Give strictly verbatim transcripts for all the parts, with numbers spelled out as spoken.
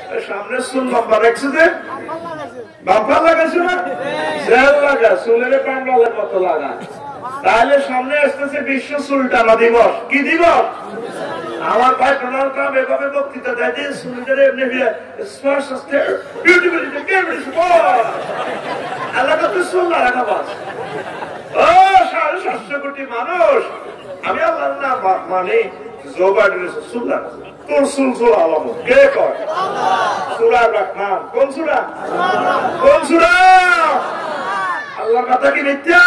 সামনে চুল লম্বা রাখছে যে বাম্পার লাগাইছে না জেল লাগা চুলের কামড়ালে কত লাগা তাহলে সামনে আসতেছে বিশ্ব চুল টানা দিবস কি দিবস আমার ভাই ডোনাল্ড ট্রাম্প এভাবে বক্তৃতা দেয় যে চুলটারে এমনি এলাকাতে চুল না রাখা বাস ও সাড়ে সাতশো কোটি মানুষ আমি আল্লাহ না মানে জো বাইডেনের চুল রাখা তোর চুল চুল আলাম কে কয় সুরা রাখলাম কোন সুরা কোন সুরা আল্লাহর কথা কি মিথ্যা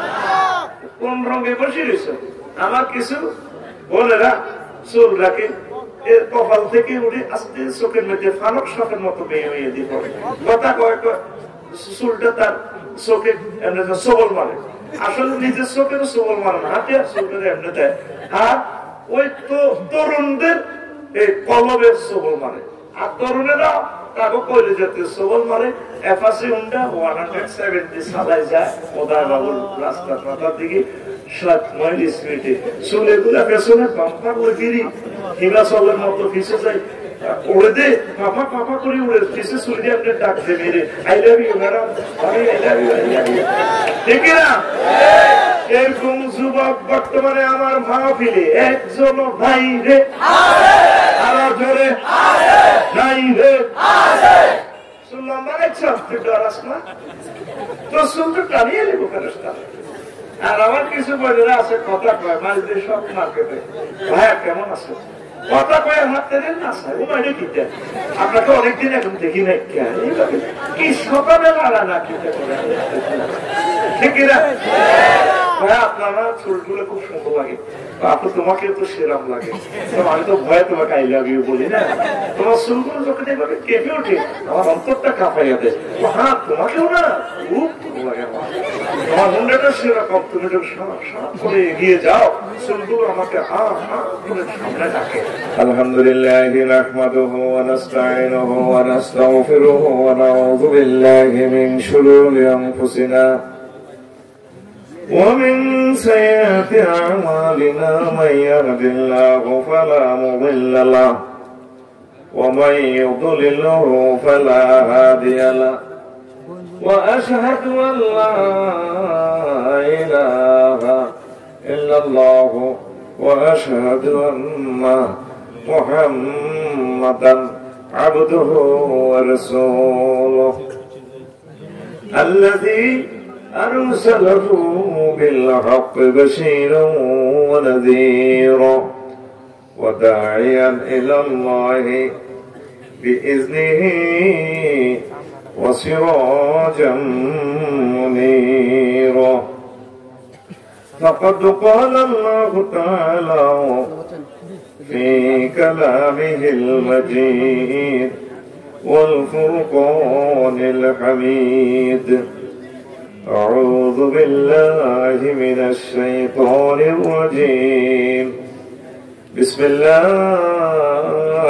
কোন রঙে বসে রয়েছে আমার কিছু বোনেরা চুল রাখে এর কপাল থেকে উঠে আস্তে চোখের মধ্যে ফালক শখের মতো বেয়ে হয়ে দিয়ে পড়ে কথা কয় চুলটা তার চোখে এমনি সবল মারে আসলে নিজের চোখের সবল মারে না হাতে আর চুলটা এমনি দেয় আর ওই তো তরুণদের এই কলবের সবল মারে আর তরুণেরা তাকে কইলে জাতীয় সবল মারে এফাসি উন্ডা ওয়ান হান্ড্রেড সেভেন্টি চালাই যায় ওদায় বাবুর রাস্তার মাথার দিকে সাত মাইল স্পিডে চুলে গুলা পেছনে পাম্পা করে ফিরি হিমাচলের মতো পিছিয়ে যায় উড়ে দে পাপা পাপা করে উড়ে পিছিয়ে চুল দিয়ে আপনি ডাক দে মেরে আই লাভ ইউ ম্যাডাম আমি I love you I love you ঠিক না এরকম যুবক বর্তমানে আমার মাহফিলে একজন ভাই রে আরো জোরে নাই রে শুনলাম মানে তুই ডরাস না তো শুনতে টানিয়ে নেবো ফেরস্তা আর আমার কিছু বোনেরা আছে কথা কয় মাঝ দিয়ে সব মার্কেটে ভাইয়া কেমন আছে কথা কয়ে হাত তেরে না চাই উমাইলে কিতে আপনাকে অনেকদিন এখন দেখি নাই কি সকালে মারা না কিতে ঠিক না ভাইয়া আপনারা চুলগুলো খুব সুন্দর লাগে আপনি তোমাকে তো সেরাম লাগে আমি তো ভয়ে তোমাকে আই লাভ ইউ বলি না তোমার চুলগুলো যখন এভাবে কেঁপে ওঠে আমার অন্তরটা কাঁপাইয়া দেয় হ্যাঁ তোমাকেও না খুব ভালো লাগে আমার তোমার মুন্ডাটা সেরকম তুমি তো সাপ করে এগিয়ে যাও চুলগুলো আমাকে হা হা করে সামনে রাখে আলহামদুলিল্লাহ নাহমাদুহু ওয়া নাস্তাঈনুহু ওয়া নাস্তাগফিরুহু ওয়া নাউযু বিল্লাহি মিন শুরুরি আনফুসিনা ومن سيئات أعمالنا من يهد الله فلا مضل له ومن يضلله فلا هادي له وأشهد أن لا إله إلا الله وأشهد أن محمدا عبده ورسوله الذي أرسله بالحق بشيرا ونذيرا وداعيا إلى الله بإذنه وسراجا منيرا فقد قال الله تعالى في كلامه المجيد والفرقان الحميد أعوذ بالله من الشيطان الرجيم بسم الله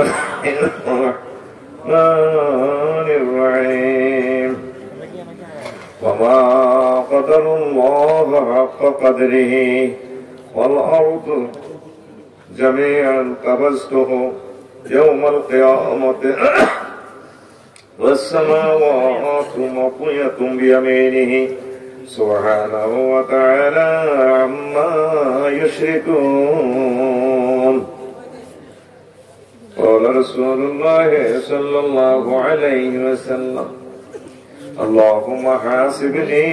الرحمن الرحيم وما قدر الله حق قدره والأرض جميعا قبضته يوم القيامة والسماوات مطوية بيمينه سبحانه وتعالى عما يشركون قال رسول الله صلى الله عليه وسلم اللهم حاسبني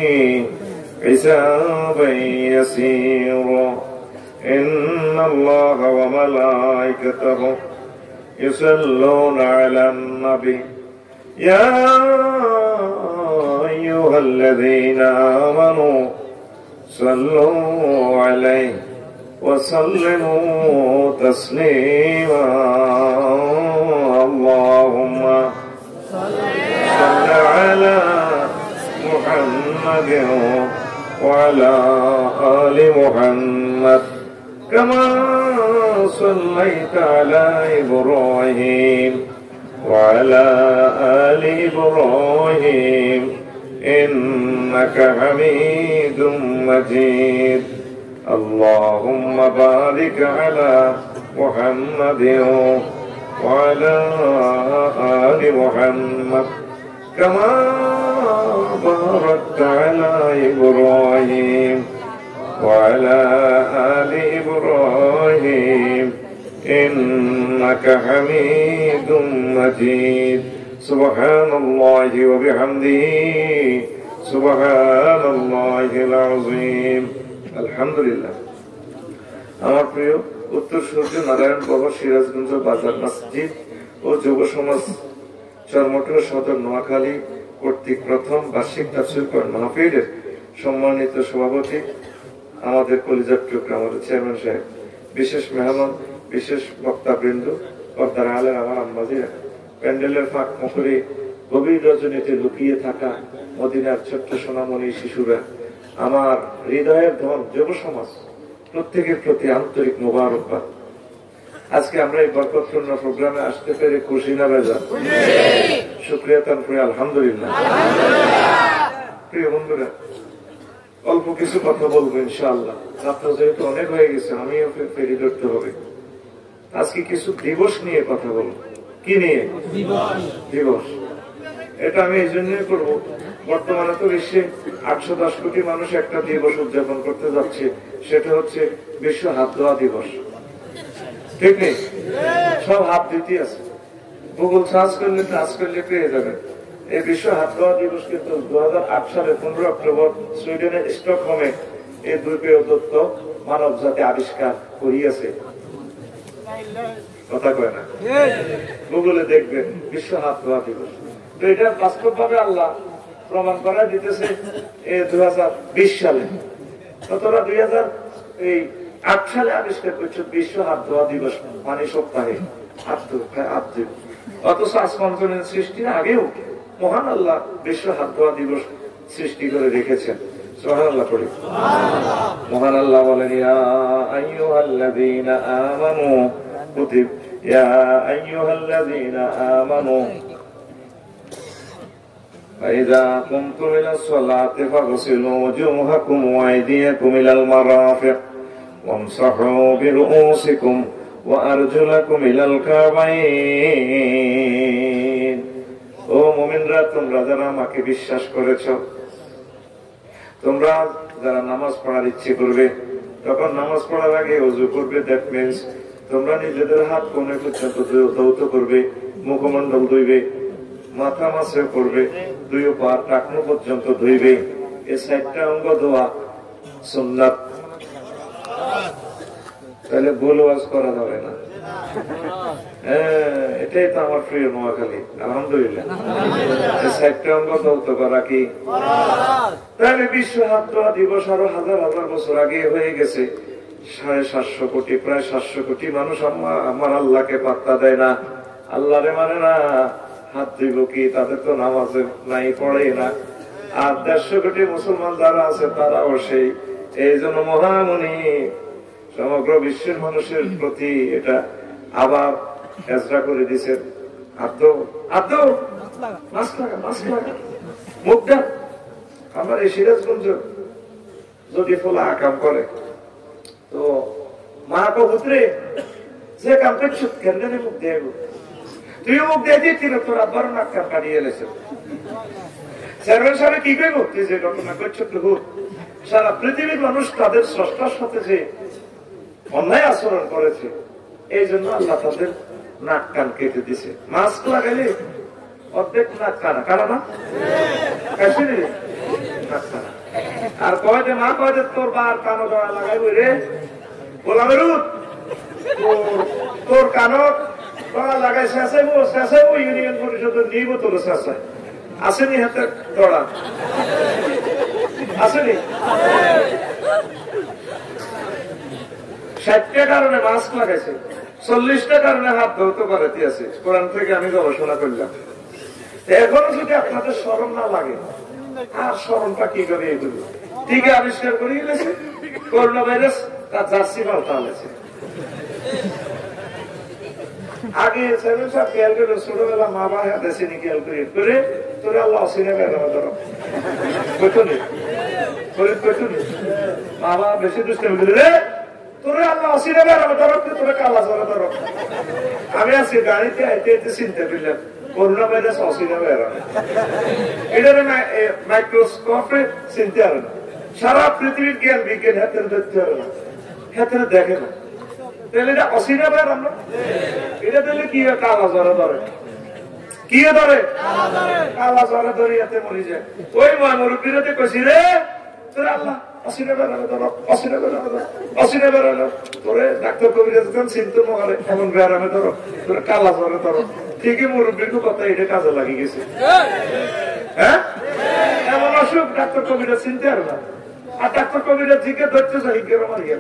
حسابا يسيرا إن الله وملائكته يصلون على النبي يا أيها الذين آمنوا صلوا عليه وسلموا تسليما اللهم صل على محمد وعلى آل محمد كما صليت على إبراهيم وعلى آل إبراهيم إنك حميد مجيد اللهم بارك على محمد وعلى آل محمد كما باركت على إبراهيم وعلى آل إبراهيم إنك حميد مجيد سبحان الله وبحمده سبحان الله العظيم الحمد لله আমার প্রিয় উত্তর সূর্য নারায়ণ বাবা সিরাজগঞ্জ বাজার মসজিদ ও যুব সমাজ চরমটুয়া সদর নোয়াখালী কর্তৃক প্রথম বার্ষিক তাফসীর কোরআন মাহফিলের সম্মানিত সভাপতি আমাদের কলিজার টুকরা আমাদের চেয়ারম্যান সাহেব, বিশেষ মেহমান, বিশেষ বক্তাবৃন্দ, পর্দার আলের আমার আম্মাজিরা, প্যান্ডেলের ফাঁক মুখরে গভীর রজনীতে লুকিয়ে থাকা মদিনার ছোট্ট সোনামণি শিশুরা, আমার হৃদয়ের ধন যুব সমাজ, প্রত্যেকের প্রতি আন্তরিক মোবারকবাদ। আজকে আমরা এই বরকতপূর্ণ প্রোগ্রামে আসতে পেরে খুশি না বেজার? শুকরিয়া তান করে আলহামদুলিল্লাহ। প্রিয় বন্ধুরা, অল্প কিছু কথা বলবো ইনশাআল্লাহ। রাত্র যেহেতু অনেক হয়ে গেছে, আমিও ফেরি ধরতে হবে। আজকে কিছু দিবস নিয়ে কথা বলবো। কি নিয়ে? দিবস। এটা আমি এই জন্যই করবো, বর্তমানে তো বিশ্বে আটশো দশ কোটি মানুষ একটা দিবস উদযাপন করতে যাচ্ছে, সেটা হচ্ছে বিশ্ব হাত ধোয়া দিবস। ঠিক নেই? সব হাত দিতে আছে, গুগল সার্চ করলে টাচ করলে পেয়ে যাবেন। এই বিশ্ব হাত ধোয়া দিবস কিন্তু দু হাজার আট সালে পনেরো অক্টোবর সুইডেনের স্টকহোমে এই দুই দত্ত মানব জাতি আবিষ্কার করিয়াছে। কথা কয় না? গুগলে দেখবেন বিশ্ব হাত ধোয়া দিবস। তো এটা বাস্তব ভাবে আল্লাহ প্রমাণ করা দিতেছে দুই হাজার বিশ সালে। তোরা দুই হাজার এই আট সালে আবিষ্কার করছে বিশ্ব হাত ধোয়া দিবস, মানে সপ্তাহে হাত হাত ধুই। অথচ আসমান জমিন সৃষ্টির আগেও মহান আল্লাহ বিশ্ব হাত ধোয়া দিবস সৃষ্টি করে রেখেছেন। সুবহানাল্লাহ পড়ি। মহান আল্লাহ বলেন, ইয়া আইয়ুহাল্লাযীনা আমানু কুতিব ইয়া আইয়ুহাল্লাযীনা আমানু فإذا قمتم إلى الصلاة فاغسلوا وجوهكم وأيديكم إلى المرافق وامسحوا برؤوسكم وأرجلكم إلى الكعبين। ও মুমিনরা, তোমরা যারা আমাকে বিশ্বাস করেছো, তোমরা যারা নামাজ পড়ার ইচ্ছে করবে, তখন নামাজ পড়ার আগে ওযু করবে। দ্যাট মিন্স তোমরা নিজেদের হাত কোণে পর্যন্ত ধৌত করবে, মুখমণ্ডল ধুইবে, মাথা মাসে করবে, দুই পা টাকনো পর্যন্ত ধুইবে। এই চারটা অঙ্গ ধোয়া সুন্নাত। তাহলে ভুল ওয়াজ করা যাবে না। হ্যাঁ, এটাই তো আমার প্রিয় নোয়াখালী। আলহামদুলিল্লাহ, এই চারটা অঙ্গ ধৌত করা কি? তাহলে বিশ্ব হাত ধোয়া দিবস আরো হাজার হাজার বছর আগে হয়ে গেছে। সাড়ে সাতশো কোটি প্রায় সাতশো কোটি মানুষ আমার আল্লাহকে পাত্তা দেয় না, আল্লাহরে মানে না। হাত ধুইব কি? তাদের তো নামাজে নাই, পড়ে না। আর দেড়শো কোটি মুসলমান যারা আছে তারাও সেই। এই জন্য মহামণি সমগ্র বিশ্বের মানুষের প্রতি এটা আবার এজরা করে দিচ্ছেন, হাত ধো, হাত ধো, মাস্ক লাগা, মাস্ক লাগা, মুখটা। আমার এই সিরাজগঞ্জ যদি ফোলা কাম করে তো মা কবুতরে যে কাম করছ কেন মুখ দিয়ে, তুইও মুখ দিয়ে দিচ্ছিল, তোর আব্বার নাক কান কাটিয়ে এলেছে। চেয়ারম্যান সাহেব কি করবো? তুই যে ঘটনা করছো প্রভু, সারা পৃথিবীর মানুষ তাদের স্রষ্টার সাথে যে অন্যায় আচরণ করেছে, এই জন্য আল্লাহ তাদের নাক কান কেটে দিছে। মাস্ক লাগাইলে অর্ধেক নাক কানা, কানা না নাক কানা। আর কয় যে মা কয় যে তোর বার কানো জড়া লাগাইব রে, বললাম তোর কানত লাগাই শেষাইব, শেষাইব ইউনিয়ন পরিষদের নিব তোর শেষায়। আসেনি হাতে দড়া? আসেনি? ষাটটা কারণে মাস্ক লাগাইছে, চল্লিশটা কারণে হাত ধৌত করাতে আছে। কোরআন থেকে আমি গবেষণা করলাম। এখনো যদি আপনাদের শরম না লাগে, আর শরমটা কি করে? এগুলো টিকা আবিষ্কার করে গেছে, করোনা ভাইরাস তার জার্সি পাল্টা আলেছে। আগে খেয়াল করে ছোটবেলা মা বাবা দেশে খেয়াল করে করে তোরে আল্লাহ অসিনে বেড়ানো ধরো মা বাবা বেশি দুষ্টামি করে রে, তোরে আল্লাহ অসিরে বেড়াবে ধরক তোরে কালা জ্বরে ধরক। আমি আজকে গাড়িতে আইতে আইতে চিন্তা করলাম করোনা ভাইরাস অসিরে বেড়াবে, এটার মাইক্রোস্কোপে চিনতে পারে না, সারা পৃথিবীর জ্ঞান বিজ্ঞান হাতের দেখতে পারে না, হাতের দেখে না, তাহলে এটা অসিরে বেড়াম না? এটা তাহলে কি কালা জ্বরে ধরে, কি ধরে কালা জ্বরে ধরে হাতে মরে যায়। ওই মুরব্বীরাতে কইছি রে তোরে আল্লাহ অসিরে বেড়াবে ধরো, অসিরে বেড়াবে ধরো, অসিরে বেড়ালো তোরে ডাক্তার কবিরাজ চিনতে মহারে এমন বেড়াবে ধরো, তোরে কালা জ্বরে ধরো। ঠিকই মুরব্বীর কথা এটা কাজে লাগি গেছে। হ্যাঁ, এমন অসুখ ডাক্তার কবিরাজ চিনতে পারে না, আর ডাক্তার কবিরাজ জিকে ধরতে চাই মারি গেল।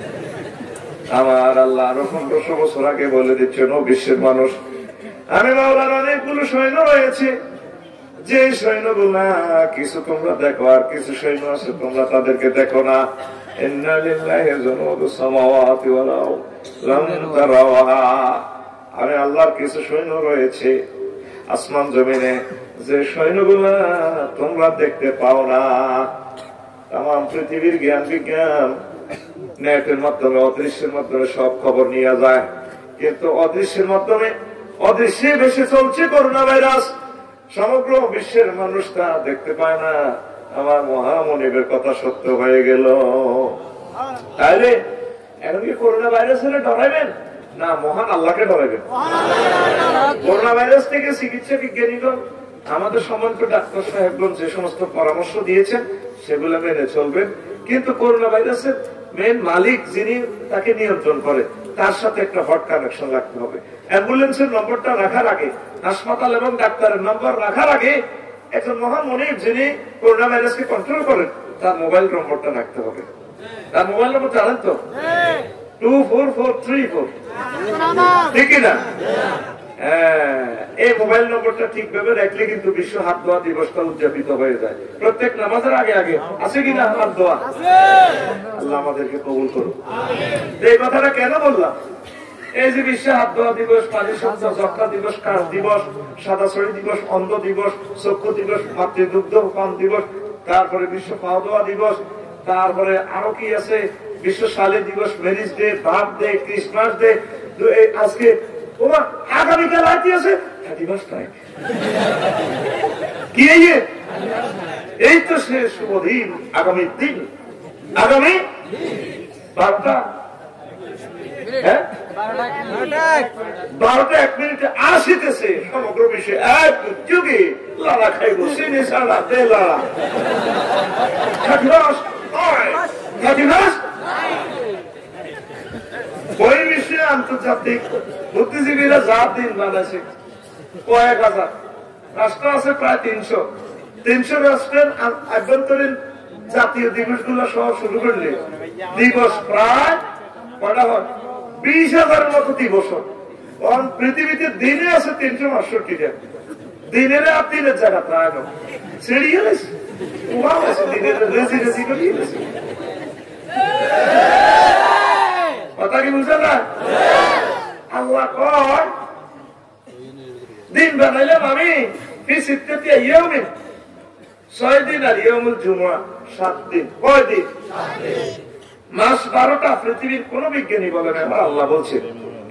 আমার আল্লাহ আরো পনেরোশো বছর আগে বলে দিচ্ছেন ও বিশ্বের মানুষ, আমি মাওলার অনেকগুলো সৈন্য রয়েছে, যে সৈন্যগুলা কিছু তোমরা দেখো আর কিছু সৈন্য আছে তোমরা তাদেরকে দেখো না। ইন্না লিল্লাহি জুনুদুস সামাওয়াতি ওয়াল আরদি লাম তারাওহা, আমি আল্লাহর কিছু সৈন্য রয়েছে আসমান জমিনে, যে সৈন্যগুলা তোমরা দেখতে পাও না। তাম পৃথিবীর জ্ঞান বিজ্ঞান নেটের মাধ্যমে অদৃশ্যের মাধ্যমে সব খবর নিয়ে যায়, কিন্তু অদৃশ্যের মাধ্যমে অদৃশ্যে বেশি চলছে করোনা ভাইরাস, সমগ্র বিশ্বের মানুষ তা দেখতে পায় না। আমার মহামনিবের কথা সত্য হয়ে গেল। তাহলে এখন কি করোনা ভাইরাস হলে ডরাইবেন না মহান আল্লাহকে ডরাইবেন? করোনা ভাইরাস থেকে চিকিৎসা বিজ্ঞানীগণ আমাদের সম্মানিত ডাক্তার সাহেবগণ যে সমস্ত পরামর্শ দিয়েছেন সেগুলো মেনে চলবেন, কিন্তু করোনা ভাইরাসের মেন মালিক যিনি তাকে নিয়ন্ত্রণ করে তার সাথে একটা হট কানেকশন রাখতে হবে। অ্যাম্বুলেন্সের নম্বরটা রাখার আগে, হাসপাতাল এবং ডাক্তারের নম্বর রাখার আগে একজন মহান মনিব যিনি করোনা ভাইরাসকে কন্ট্রোল করেন তার মোবাইল নম্বরটা রাখতে হবে। তার মোবাইল নম্বর জানেন তো? Two four four three four, ঠিক না? হ্যাঁ, এই মোবাইল নম্বরটা ঠিকভাবে রাখলে কিন্তু বিশ্ব হাত ধোয়া দিবসটা উদযাপিত হয়ে যায়। প্রত্যেক নামাজের আগে আগে আছে কিনা হাত ধোয়া? আল্লাহ আমাদেরকে কবুল করুন। এই কথাটা কেন বললাম? এই যে বিশ্ব হাত ধোয়া দিবস, পানি সপ্তাহ, যক্ষ্মা দিবস, কাশ দিবস, সাদা ছড়ি দিবস, অন্ধ দিবস, চক্ষু দিবস, মাতৃদুগ্ধ পান দিবস, তারপরে বিশ্ব পাওয়া দেওয়া দিবস, তারপরে আরো কি আছে বিশ্ব শালী দিবস, marriage day, birthday, Christmas day, আজকে ওমা আগামীকাল আইতে আছে দিবস নাই কি এই তো সে শুভ দিন, আগামী দিন, আগামী বারোটা হ্যাঁ বারোটা এক মিনিটে আসিতেছে সমগ্র বিশ্বে এক যুগে লালা খাইব সিনে সারা দে লালা ওই বিশ্বে আন্তর্জাতিক বুদ্ধিজীবীরা যা দিন বানাইছে কয়েক হাজার রাষ্ট্র আছে প্রায় তিনশো তিনশো রাষ্ট্রের আভ্যন্তরীণ জাতীয় দিবস গুলো সহ শুরু করলে দিবস প্রায় কটা হয় বিশ হাজারের মতো দিবস। পৃথিবীতে দিনে আছে তিনশো বাষট্টিটা, দিনের আর দিনের জায়গা প্রায় ছেড়িয়ে গেছে দিনের রেজি রেজি করিয়ে গেছে। কথা কি বুঝে না? আল্লাহ কয় দিন বানাইলাম আমি ছয় দিন আর ইয়মুল জুমা সাত দিন। কয় দিন? মাস বারোটা। পৃথিবীর কোন বিজ্ঞানী বলে না, আল্লাহ বলছেন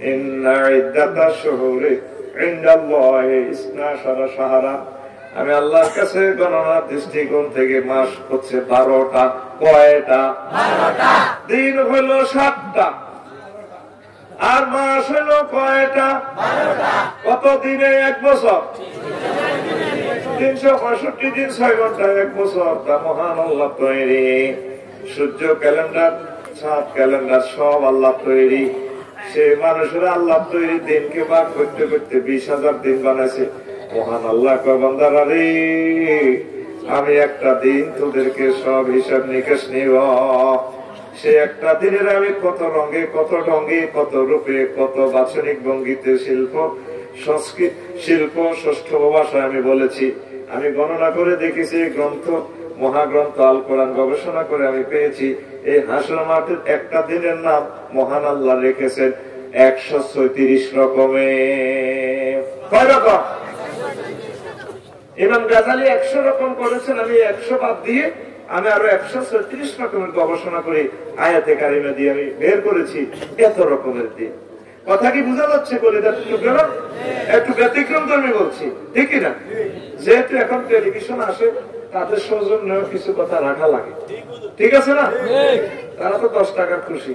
আমি আল্লাহর কাছে গণনার দৃষ্টিকোণ থেকে মাস হচ্ছে বারোটা। কয়টা? দিন হইল সাতটা আর মাস হইল কয়টা? কত দিনে? এক বছর। তিনশো পঁয়ষট্টি দিন ছয় ঘন্টায় এক বছর। তা মহান আল্লাহ তৈরি। সূর্য ক্যালেন্ডার, চাঁদ ক্যালেন্ডার সব আল্লাহ তৈরি। সে মানুষের আল্লাহ তৈরি দিনকে ভাগ করতে করতে বিশ হাজার দিন বানাইছে। মহান আল্লাহ কয় বান্দারা রে, আমি একটা দিন তোদেরকে সব হিসাব নিকেশ নিব। সে একটা দিনের আমি কত রঙে, কত ঢঙ্গে, কত রূপে, কত বাচনিক ভঙ্গিতে শিল্প সংস্কৃত শিল্প ষষ্ঠ ভাষায় আমি বলেছি। আমি গণনা করে দেখেছি গ্রন্থ, মহাগ্রন্থ আল কোরআন গবেষণা করে আমি পেয়েছি এই হাসর মাঠের একটা দিনের নাম মহান আল্লাহ রেখেছেন একশো ছয়ত্রিশ রকমের। কয় রকম? ইমাম গাজালি একশো রকম করেছেন, আমি একশো বাদ দিয়ে আমি আরো একশো ছত্রিশ রকমের গবেষণা করে আয়াতে কারিমা দিয়ে আমি বের করেছি এত রকমের দিয়ে। কথা কি বোঝা যাচ্ছে? বলে একটু ব্যতিক্রম ধর্মী বলছি, ঠিক না? যেহেতু এখন টেলিভিশন আসে, তাদের সৌজন্য কিছু কথা রাখা লাগে, ঠিক আছে না? তারা তো দশ টাকার খুশি,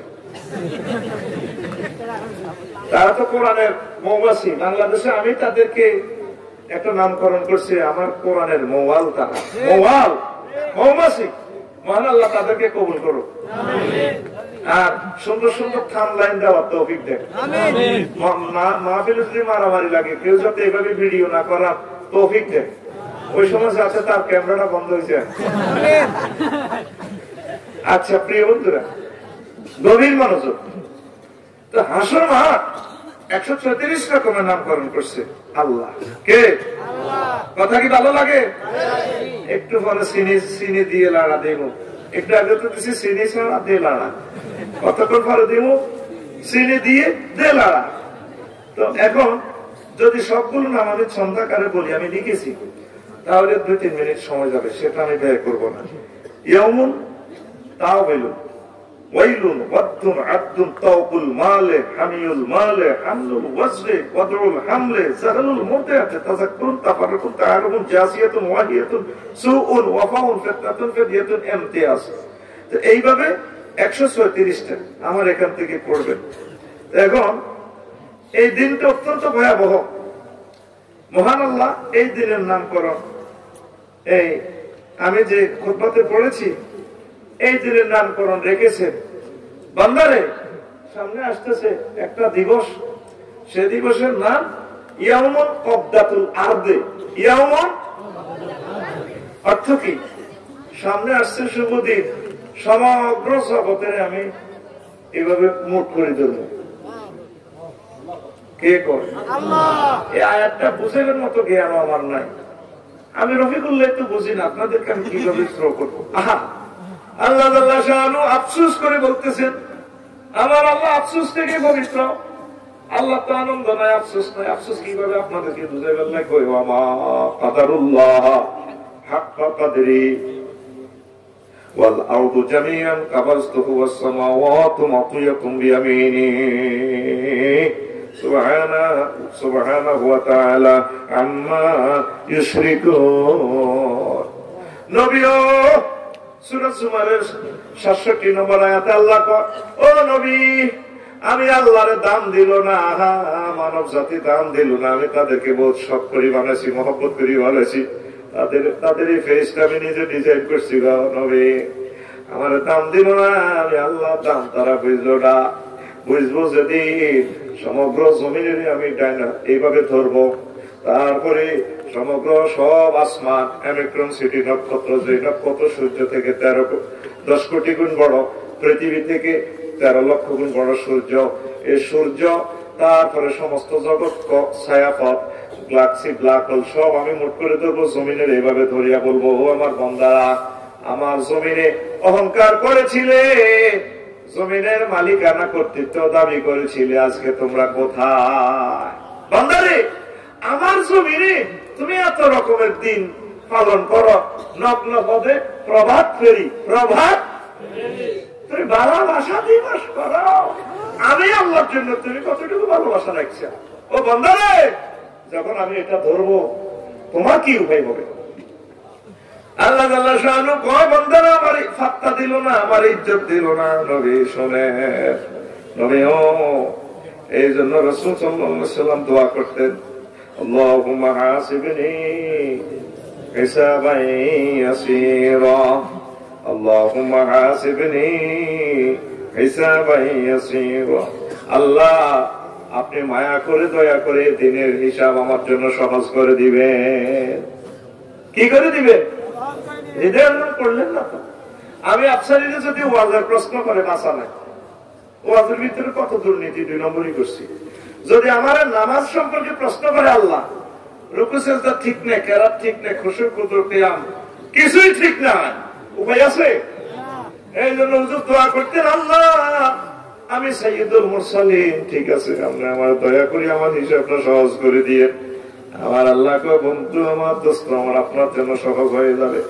তারা তো কোরআনের মৌমাছি। বাংলাদেশে আমি তাদেরকে একটা নামকরণ করছি, আমার কোরআনের মৌয়াল। তারা মৌয়াল, মৌমাছি। মহান আল্লাহ তাদেরকে কবুল করো, আর সুন্দর সুন্দর থাম লাইন দেওয়ার তৌফিক দেন। মাহফিলে যদি মারামারি লাগে, কেউ যাতে এভাবে ভিডিও না করার তৌফিক দেন। ওই সময় যাতে তার ক্যামেরাটা বন্ধ হয়ে যায়। আচ্ছা প্রিয় বন্ধুরা, গভীর মনোযোগ। তো হাসর মাঠ একশো ছত্রিশ রকমের নামকরণ করছে আল্লাহ। কে? কথা কি ভালো লাগে? একটু পরে চিনি চিনি দিয়ে লাড়া দেব, একটু আগে তো দিচ্ছি চিনি ছাড়া দিয়ে লাড়া, কতক্ষণ পরে দেব চিনি দিয়ে দে লাড়া। তো এখন যদি সবগুলো নাম আমি ছন্দাকারে বলি, আমি লিখেছি, তাহলে দুই তিন মিনিট সময় যাবে, সেটা আমি ব্যয় করবো না। ইয়াউমুন তাও বলুন, ওয়াইলুন ওয়াদ্দুন আদ্দুন তাওকুল মালে হামিউল মালে হামলুল ওয়াজরে ওয়াদউল হামলে সাহালুল মুতায়াতে তাযাক্কুরুন তাফাররুকুন তাআরুফুন জাসিয়াতুন ওয়াহিয়াতুন সুউন ওয়াফাউন ফিতনাতুন ফিদিয়াতুন ইমতিয়াজ। তো এইভাবে একশো ছত্রিশ টা আমার এখান থেকে পড়বেন। এখন এই দিনটা অত্যন্ত ভয়াবহ। মহান আল্লাহ এই দিনের নামকরণ এই আমি যে খুতবাতে পড়েছি, এই দিনের নামকরণ রেখেছেন। বান্দারে, সামনে আসতেছে একটা দিবস, সে দিবসের নাম ইয়াউমুল কবদাতুল আরদে। ইয়াউমুল অর্থ কি? সামনে আসছে শুভ দিন, সমগ্র জগতের আমি এভাবে মুঠ করে ধরব। কে করে? এই আয়াতটা বুঝানোর মতো জ্ঞান আমার নাই। আমি রফিকুল্লাহ তো বুঝি না, আপনাদেরকে আমি কিভাবে শ্রো করবো? আহা, আল্লাহ আল্লাহ শাহানু আফসোস করে বলতেছেন, আমার আল্লাহ আফসোস থেকে পবিত্র। আল্লাহ তো আনন্দ নাই, আফসোস নাই। আফসোস কিভাবে আপনাদেরকে বুঝাই বললে? কই আমা কাদারুল্লাহ হাক্কা কাদরি ওয়াল আরদু জামিআন কাবাজতুহু ওয়াস সামাওয়াতু মাতিয়াতুন বিয়ামিনি সুবহানাহু সুবহানাহু ওয়া তাআলা আম্মা ইউশরিকুন। নবীও সূরা জুমারের সাতষট্টি নম্বর আয়াতে আল্লাহ কয়, ও নবী, আমি আল্লাহর দাম দিল না, মানব জাতি দাম দিল না। আমি তাদেরকে বহুত শখ করি বানাইছি, মহব্বত করি বানাইছি। তাদের তাদের এই ফেসটা আমি নিজে ডিজাইন করছি। নবী আমার দাম দিল না, আমি আল্লাহ দাম তারা বুঝলো না। বুঝবো যদি সমগ্র জমিনের আমি ডাইনা এইভাবে ধরবো, তারপরে সমগ্র সব আসমান অ্যামিক্রন সিটি নক্ষত্র, যে নক্ষত্র সূর্য থেকে তেরো দশ কোটি গুণ বড়, পৃথিবী থেকে তেরো লক্ষ গুণ বড় সূর্য, এই সূর্য, তারপরে সমস্ত জগৎ ছায়াপথ গ্যালাক্সি ব্ল্যাক হোল সব আমি মোট করে ধরবো জমিনের। এইভাবে ধরিয়া বলবো, ও আমার বান্দারা, আমার জমিনে অহংকার করেছিলে, জমিনের মালিকানা কর্তৃত্ব দাবি করেছিলে, আজকে তোমরা কোথায়? বান্দারে, আমার জমিনে তুমি এত রকমের দিন পালন করো, নগ্ন পদে প্রভাত ফেরি, প্রভাত তুমি ভালোবাসা দিবস করো। আমি আল্লাহর জন্য তুমি কতটুকু ভালোবাসা রাখছো? ও বান্দারে, যখন আমি এটা ধরবো, তোমার কি উপায় হবে? আল্লাহ আল্লাহ শাহানু কয়, বান্দারা আমার ফাত্তা দিল না, আমার ইজ্জত দিল না। নবী শোনে, নবী ও এই জন্য রাসূল সাল্লাল্লাহু আলাইহি ওয়াসাল্লাম দোয়া করতেন, আল্লাহুম্মা হাসিবনি হিসাবান ইয়াসীরা, আল্লাহুম্মা হাসিবনি হিসাবান ইয়াসীরা। আল্লাহ, আপনি মায়া করে দয়া করে দিনের হিসাব আমার জন্য সহজ করে দিবেন। কি করে দিবেন? হৃদয় করলেন না তো? আমি আফসারিতে যদি ওয়াজের প্রশ্ন করে বাঁচা নাই, ওয়াজের ভিতরে কত দুর্নীতি দুই নম্বরই করছি। যদি আমার নামাজ সম্পর্কে প্রশ্ন করে, আল্লাহ রুকু সিজদা ঠিক নেই, কেরাত ঠিক নেই, খুশু কুদুর কিয়াম কিছুই ঠিক না, উপায় আছে? এই জন্য হুজুর দোয়া করতেন, আল্লাহ আমি সাইয়্যিদুল মুরসালিন, ঠিক আছে, আপনি আমার দয়া করে আমার হিসাবটা সহজ করে দিয়ে। আমার আল্লাহ কো, বন্ধু আমার দোস্ত আমার আপনার জন্য সহজ হয়ে যাবে।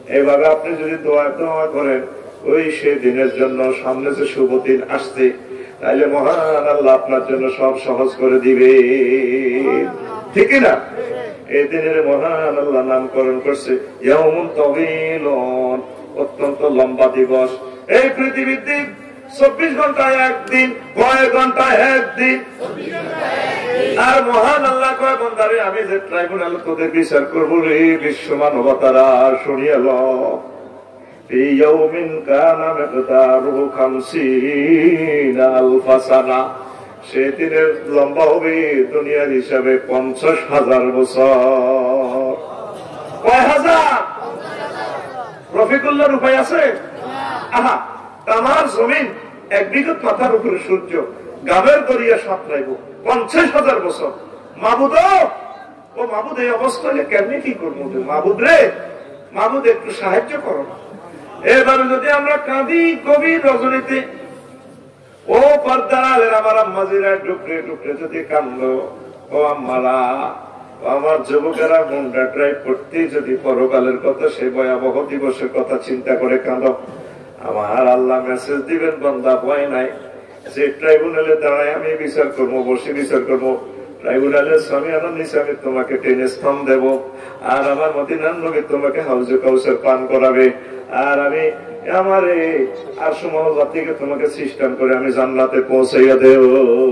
এইভাবে আপনি যদি দোয়া দোয়া করেন ওই সে দিনের জন্য, সামনে যে শুভ দিন আসছে, তাইলে মহান আল্লাহ আপনার জন্য সব সহজ করে দিবে, ঠিক না? এই দিনের মহান আল্লাহ নামকরণ করছে ইয়াউমুন তাওয়ীলুন, অত্যন্ত লম্বা দিবস। এই পৃথিবীতে চব্বিশ ঘন্টায় একদিন, কয় ঘন্টায় একদিন। আর মহান আল্লাহ কয় বান্দারে আমি যে ট্রাইব্যুনাল তোদের বিচার করবো রে বিশ্ব মানবতারা, শুনিয়ে ল ফি ইয়াউমিন কানা মিকদারুহু খামসিনা আলফা সানা, সেদিনের লম্বা হবে দুনিয়ার হিসাবে পঞ্চাশ হাজার বছর। কয় হাজার? রফিকুল্লাহর উপায় আছে? আহা, তামার জমিন এক বিগত মাথার উপরে সূর্য, গাবের দরিয়া সাঁতরাইব পঞ্চাশ হাজার বছর। মাবুদ ও মাবুদ, এই অবস্থায় কেমনি কি করবো? মাবুদ রে, মাবুদ একটু সাহায্য করো না। এবারে যদি আমরা কাঁদি গভীর রজনীতে, ও পর্দার আমার আম্মাজিরা ডুকরে ডুকরে যদি কান্দ, ও আম্মারা, আমার যুবকেরা মুন্ডা ড্রাইভ করতে যদি পরকালের কথা, সে ভয়াবহ দিবসের কথা চিন্তা করে কাঁদ, আমার আল্লাহ মেসেজ দিবেন বান্দা ভয় নাই, যে ট্রাইব্যুনালে দাঁড়ায় আমি বিচার করবো, বসে বিচার করবো, ট্রাইব্যুনালের স্বামী আনন্দ নিচে আমি তোমাকে টেনে স্থান দেব, আর আমার মদিনার নবী তোমাকে হাউজে কাউসার পান করাবে, আর আমি আমার আর সুমহল্লা থেকে তোমাকে সিস্টেম করে আমি জান্নাতে পৌঁছাইয়া দেব।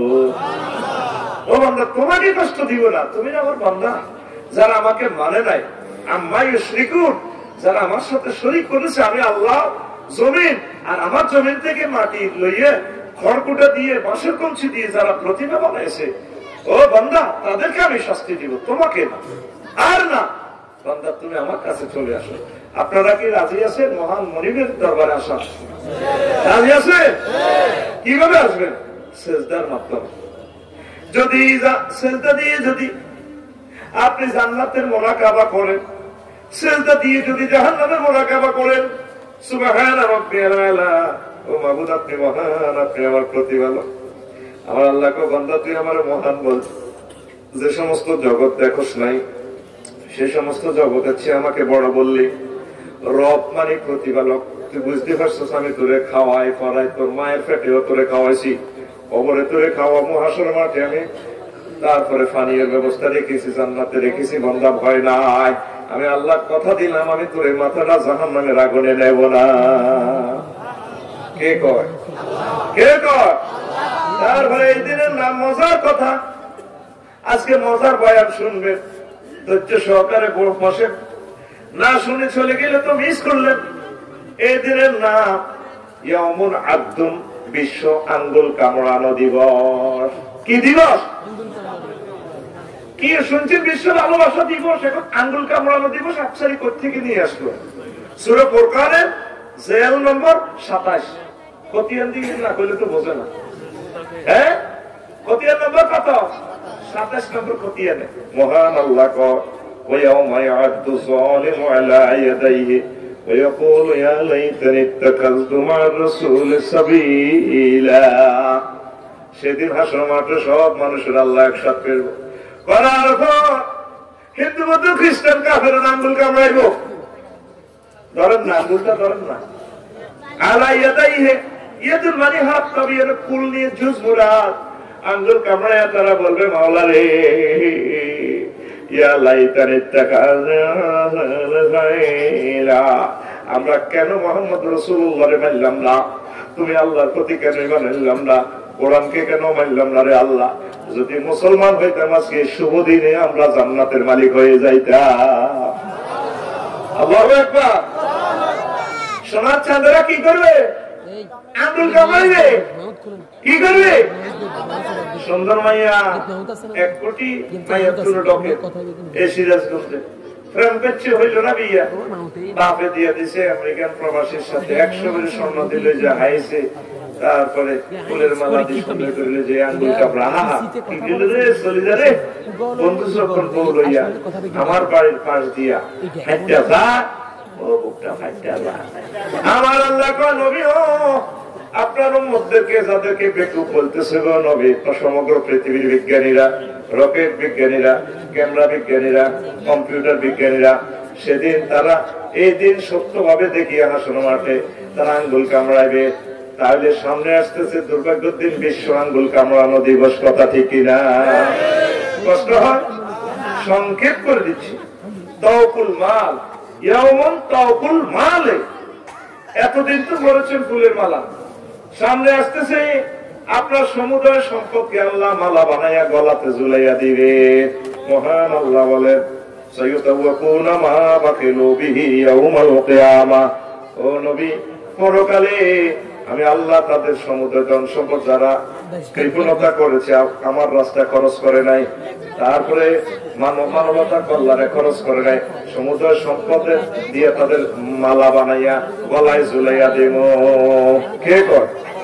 ও বান্দা, তোমাকে কষ্ট দিব না, তুমি আমার বান্দা। যারা আমাকে মানে নাই, আম্মা ইউশরিকুন, যারা আমার সাথে শরীক করেছে, আমি আল্লাহ জমিন আর আমার জমিন থেকে মাটি লইয়ে খড়কুটা দিয়ে বাঁশের কঞ্চি দিয়ে যারা প্রতিমা বানাইছে, ও বান্দা, তাদেরকে আমি শাস্তি দিব, তোমাকে না। আর না বান্দা, তুমি আমার কাছে চলে আসো। আপনারা কি রাজি আছেন মহান মনিবের দরবারে আসা? রাজি আছে? কিভাবে আসবেন? সেজদার মাধ্যমে। যদি সেজদা দিয়ে যদি আপনি জান্নাতের মুরাকাবা করেন, সেজদা দিয়ে যদি জাহান্নামের মুরাকাবা করেন, সুবহান রাব্বিয়াল আলা, ও মাবুদ আপনি মহান, আপনি আমার প্রতিপালক। আমার আল্লাহ কো বান্দা, তুই আমার মহান বল, যে সমস্ত জগৎ দেখোস নাই, সে সমস্ত জগতের চেয়ে আমাকে বড় বললি। রব মানে প্রতিপালক, তুই বুঝতে পারছিস আমি তোরে খাওয়াই পড়াই, তোর মায়ের পেটেও তোরে খাওয়াইছি, কবরে তোরে খাওয়াবো, হাসর মাঠে আমি তারপরে পানীয়ের ব্যবস্থা রেখেছি, জান্নাতে রেখেছি। বান্দা ভয় নাই, আমি আল্লাহ কথা দিলাম আমি তোরে মাথাটা জাহান্নামের আগুনে নেব না। কে কয়? কে কয়? তারপরে এই দিনের নাম মজার কথা, আজকে মজার বয়ান শুনবেন, ধৈর্য সহকারে বসে, না শুনে চলে গেলে তো মিস করলেন। এই দিনের নাম ইয়াউমুন আদুম, বিশ্ব আঙ্গুল কামড়ানো দিবস। কি দিবস? কি শুনছেন? বিশ্ব ভালোবাসা দিবস। এখন আঙ্গুল কামড়ানো দিবস আফসারি কোথেকে নিয়ে আসলো? সূরা ফুরকানের জেল নম্বর সাতাশ। কতিয়ান দিকে না কইলে তো বোঝে না। হ্যাঁ, কতিয়ান নম্বর কত? সাতাশ নম্বর কতিয়ানে মহান আল্লাহ কয়, ويوم يعد الظالم على يديه ويقول يا ليتني اتخذت مع الرسول سبيلا। সেদিন হাসর মাঠে সব মানুষের আল্লাহ একসাথে ফেরব করার পর হিন্দু বৌদ্ধ খ্রিস্টান কাফের আঙ্গুল কামড়াইব। ধরেন না, আঙ্গুলটা ধরেন না। আলা ইয়াদাইহি, ইয়াদুল মানে হাত, তবে এর কুল নিয়ে জুজ মুরাদ, আঙ্গুল কামড়াইয়া তারা বলবে মাওলা রে, আমরা কেন মোহাম্মদ রাসূলুল্লাহরে মানলাম না? তুমি আল্লাহর প্রতি কেন মানলাম না? কোরআনকে কেন মানলাম না রে আল্লাহ? যদি মুসলমান হইতাম আজকে শুভ দিনে আমরা জান্নাতের মালিক হয়ে যাইতাম। আল্লাহু আকবার। সোনার চাঁদেরা কি করবে? আঙ্গুল কামড়াইবে। কি করবে? সুন্দর মাইয়া এক কোটি মাইয়া তুলে ডকে এই সিরাজগঞ্জে প্রেম পেচ্ছে হইল না বিয়া, বাপে দিয়ে দিছে আমেরিকান প্রবাসীর সাথে, একশো করে স্বর্ণ দিলে যে হাইছে, তারপরে ফুলের মালা দিয়ে সুন্দর করিলে যে আঙ্গুল কাপড়া, আহা কি গেল রে চলে যা রে বন্ধু যখন বউ লইয়া আমার বাড়ির পাশ দিয়া হাইটা যা, ও বুকটা হাইটা যা। আমার আল্লাহ কয় নবী ও আপনার মধ্যে যাদেরকে বেকুব বলতেছে গো নবী, সমগ্র পৃথিবীর বিজ্ঞানীরা, রকেট বিজ্ঞানীরা, ক্যামেরা বিজ্ঞানীরা, কম্পিউটার বিজ্ঞানীরা, সেদিন তারা এই দিন সত্যভাবে দেখিয়ে হাসন মাঠে তারা আঙ্গুল কামড়াইবে। তাহলে সামনে আসতেছে দুর্ভাগ্যের দিন, বিশ্ব আঙ্গুল কামড়ানো দিবস, কথা ঠিক কিনা? কষ্ট হয়, সংক্ষেপ করে দিচ্ছি। তাওকুল মাল, ইয়াউমুন তাওকুল মালে, এতদিন তো বলেছেন ফুলের মালা, সামনে আসতেছে আপনার সমুদয় সম্পদকে আল্লাহ মালা বানাইয়া গলাতে ঝুলাইয়া দিবে। মহান আল্লাহ বলেন, সাইয়ুতাওয়াকুনা মা বাকিলু বিহি ইয়াউমাল কিয়ামা, ও নবী পরকালে আমি আল্লাহ তাদের সমুদয় ধন সম্পদ যারা কৃপণতা করেছে, আমার রাস্তায় খরচ করে নাই, তারপরে মানব মানবতা কল্যাণে খরচ করে নাই, সমুদয় সম্পদে দিয়ে তাদের মালা বানাইয়া গলায় ঝুলাইয়া দেব। কে কর?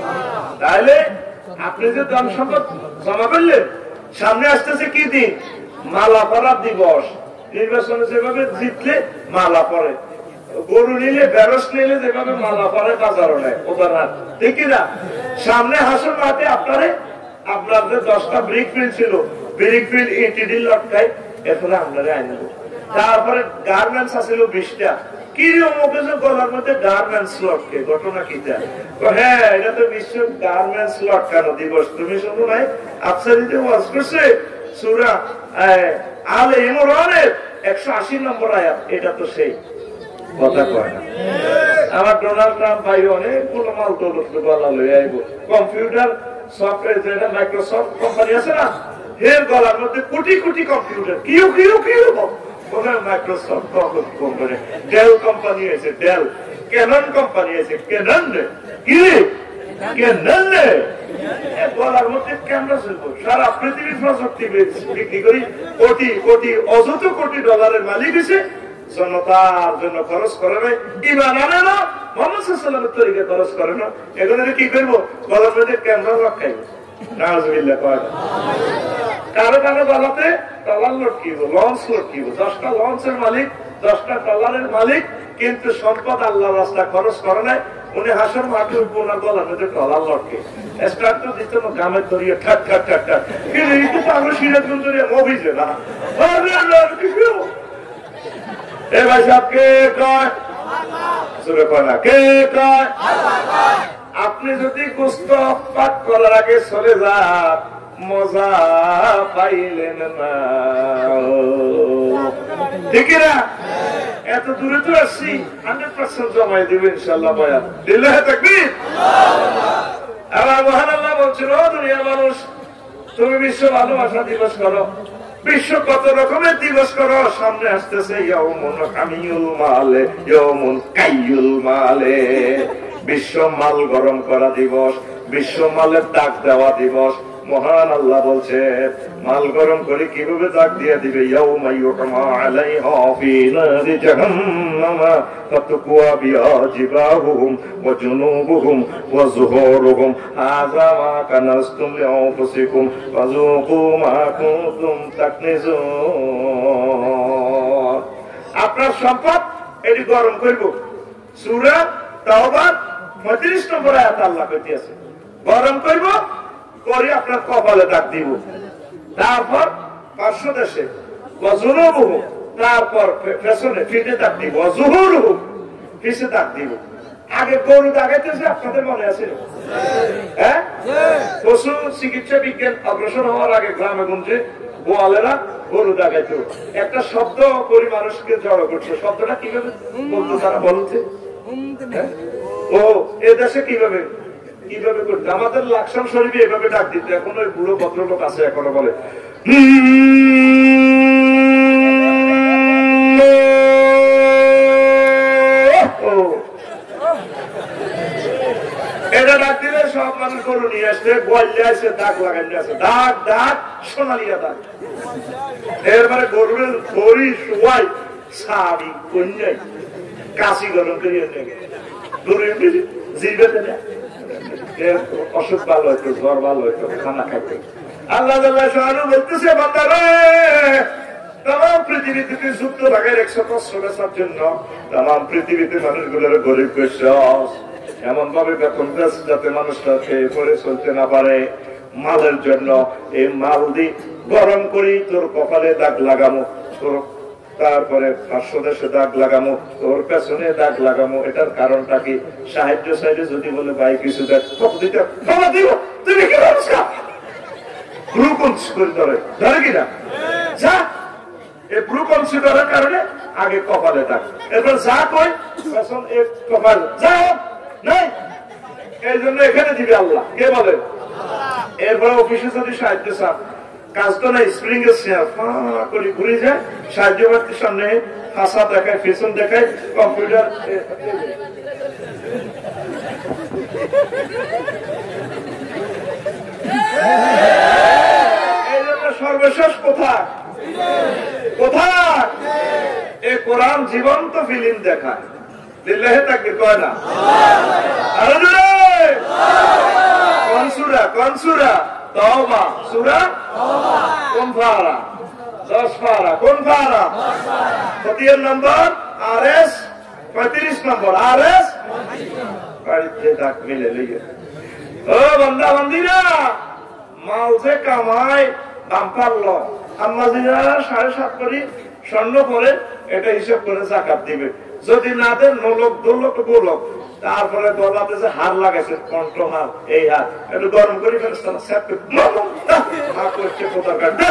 তাহলে আপনি যে ধন সম্পদ জমা করলেন, সামনে আসতেছে কি দিন? মালা পরার দিবস। নির্বাচনে যেভাবে জিতলে মালা পরে, গরু নিলে বেরস নিলে যেভাবে মালা পরে বাজারও নেয়, উদাহরণ ঠিক না? সামনে হাসন মাঠে আপনারে আপনাদের দশটা ব্রিক ফিল ছিল, ব্রিক ফিল ইটিডি লটকাই এরপরে আপনারে আইন। তারপরে গার্মেন্টস আছিল বিশটা, কি অমুকে যে গলার মধ্যে গার্মেন্টস লটকে, ঘটনা কিটা? হ্যাঁ, এটা তো বিশ্ব গার্মেন্টস লটকানো দিবস। তুমি শুনো নাই আফসারিতে ওয়াজ করছে সূরা আলে ইমরানের একশো আশি নম্বর আয়াত, এটা তো সেই কথা কয় না। আমার ডোনাল্ড ট্রাম্প ভাই অনেকগুলো মাল তো গলা লয়ে আইব, কম্পিউটার সফটওয়্যার যেটা মাইক্রোসফট কোম্পানি আছে না, এর গলার মধ্যে কোটি কোটি computer, Q Q Q Microsoft company, Dell company আছে, ডেল, ক্যানন কোম্পানি আছে, ক্যানন কি ক্যানন গলার মধ্যে ক্যামেরা চলবো, সারা পৃথিবীর প্রযুক্তি বিক্রি করি, কোটি কোটি অযত কোটি ডলারের মালিক হয়েছে, জনতার জন্য খরচ করে নাই, ইমান আনে না, মোহাম্মদ সাল্লাল্লাহু আলাইহি তরিকে খরচ করে না, এগুলো কি করবো? গলার মধ্যে ক্যামেরা রাখাইবো, নাউজুবিল্লাহ কয় না। কারো কারো গলাতে ডলার লটকিব, লঞ্চ লটকিব, দশটা লঞ্চের মালিক, দশটা ডলারের মালিক, কিন্তু সম্পদ আল্লাহ রাস্তা খরচ করে নাই। উনি হাসর মাঠে উঠবো না, গলার মধ্যে ডলার লটকে স্টার্ট তো দিত না, গামের ধরিয়ে ঠাক ঠাক ঠাক ঠাক, কিন্তু এইটু তো আমরা সিরাজগঞ্জ ধরিয়ে মভিছে না। এ ভাই সাহেব কে কয়? জোরে কয় না, কে কয়? আপনি যদি গোস্ত পাক করার আগে চলে যান, মজা পাইলেন না, ঠিক না? এত দূরে তো আসছি, হান্ড্রেড পার্সেন্ট জমাই দিবে ইনশাল্লাহ। বয়ান দিলে তাকবীর। আবার মহান আল্লাহ বলছিল, ও দুনিয়ার মানুষ, তুমি বিশ্ব ভালোবাসা দিবস করো, বিশ্ব কত রকমের দিবস করো, সামনে আসতেছে ইয়াউমুন কামিউল মালে, ইয়াউমুন কাইয়ুল মালে, বিশ্ব মাল গরম করা দিবস, বিশ্ব মালের ডাক দেওয়া দিবস। মহান আল্লাহ বলছে, মাল গরম করে কিভাবে ডাক দিয়ে দিবে? ইয়াউমা ইউহমা আলাইহা ফি নারি জাহান্নাম ফাতুকওয়া বিহা জিবাহুহুম ওয়া জুনুবুহুম ওয়া যুহুরুহুম হাযা মা কানাসতুম লিআনফুসিকুম ফাযুকু মা কুনতুম তাকনিজুন। আপনার সম্পদ এটি গরম করব। সূরা তাওবা পঁয়ত্রিশ নম্বর আয়াত আল্লাহ কইতেছে, গরম করব করে আপনার কপালে দাগ দিব, তারপর পার্শ্ব দেশে ওয়াজুনুবুহু, তারপর পেছনে পিঠে দাগ দিব, ওয়াজুহুরুহু, পিছে দাগ দিব। আগে গরু দাগাইতেছে, আপনাদের মনে আছে? হ্যাঁ, পশু চিকিৎসা বিজ্ঞান অগ্রসর হওয়ার আগে গ্রামে গঞ্জে গোয়ালেরা গরু দাগাইত, একটা শব্দ করে মানুষকে জড়ো করছে। শব্দটা কিভাবে বলতো তারা বলছে? ও এ দেশে কিভাবে কিভাবে করতে? আমাদের লাকসাম শরীফে এভাবে ডাক দিতে, এখন ওই বুড়ো ভদ্রলোক আছে এখনো বলে এটা ডাক দিলে সব মানুষ গরু নিয়ে আসছে, গোয়ালে আসছে, দাগ লাগাই আসছে, দাগ দাগ সোনালিয়া দাগ। এরপরে গরুর ধরি শোয়াই সাবি কন্যাই কাশি গরম করিয়ে গরু জিরবে না, অসুখ ভালো হইতো, জ্বর ভালো হইতো, খানা খাইতে। আল্লাহ বলতেছে, বান্দারে তাম পৃথিবীতে যুক্ত লাগাই একশো কষ্ট বেচার জন্য তাম পৃথিবীতে মানুষগুলোর গরিব বিশ্বাস এমন ভাবে বেতন দেশ যাতে মানুষটা খেয়ে পরে চলতে না পারে। মালের জন্য এই মাল দি গরম করি তোর কপালে দাগ লাগানো, তোর তারপরে পাঁচশো দেশে দাগ লাগামো, তোর পেছনে দাগ লাগামো। এটার কারণটা কি? সাহায্য সাইডে যদি বলে ভাই কিছু দেখ কত দিতে দিব, তুমি কি ভাবছো ব্রু কনসিডার ধরে ধরে কিনা যা, এই ব্রু কনসিডারের কারণে আগে কপালে দাগ, এরপর যা কই পেছন এক কপাল যা নাই, এই জন্য এখানে দিবে আল্লাহ। কে বলে? এরপরে অফিসে যদি সাহায্য চাপ, কাজ তো নাই, স্প্রিং এর চেয়ার ফা করে ঘুরে যায়, সাহায্য ব্যক্তির সামনে ফাঁসা দেখায়, পেছন দেখায়, কম্পিউটার এই জন্য সর্বশেষ কোথায় কোথায় এ কোরআন জীবন্ত ফিল্ম দেখায়। লিল্লাহি তাকবীর কয় না? আরে জোরে কোন সূরা? কোন সূরা? তাওবা সূরা তাওবা। কোন পারা? দশ পারা। কোন পারা? কত নম্বর? আরএস পঁয়ত্রিশ নম্বর। আরএস বাড়িতে ডাক মিলে লিখে। ও বান্দা বান্দিরা, মাল যে কামায় দাম পারলো, আম্মাজিরা সাড়ে সাত কোটি স্বর্ণ করে এটা হিসাব করে জাকাত দিবে। যদি না দেন নলক দোলক গোলক, তারপরে দলাতে যে হার লাগাইছে কণ্ঠ হার, এই হার একটু গরম করে ফেলছে করছে কোথাও কাটবে।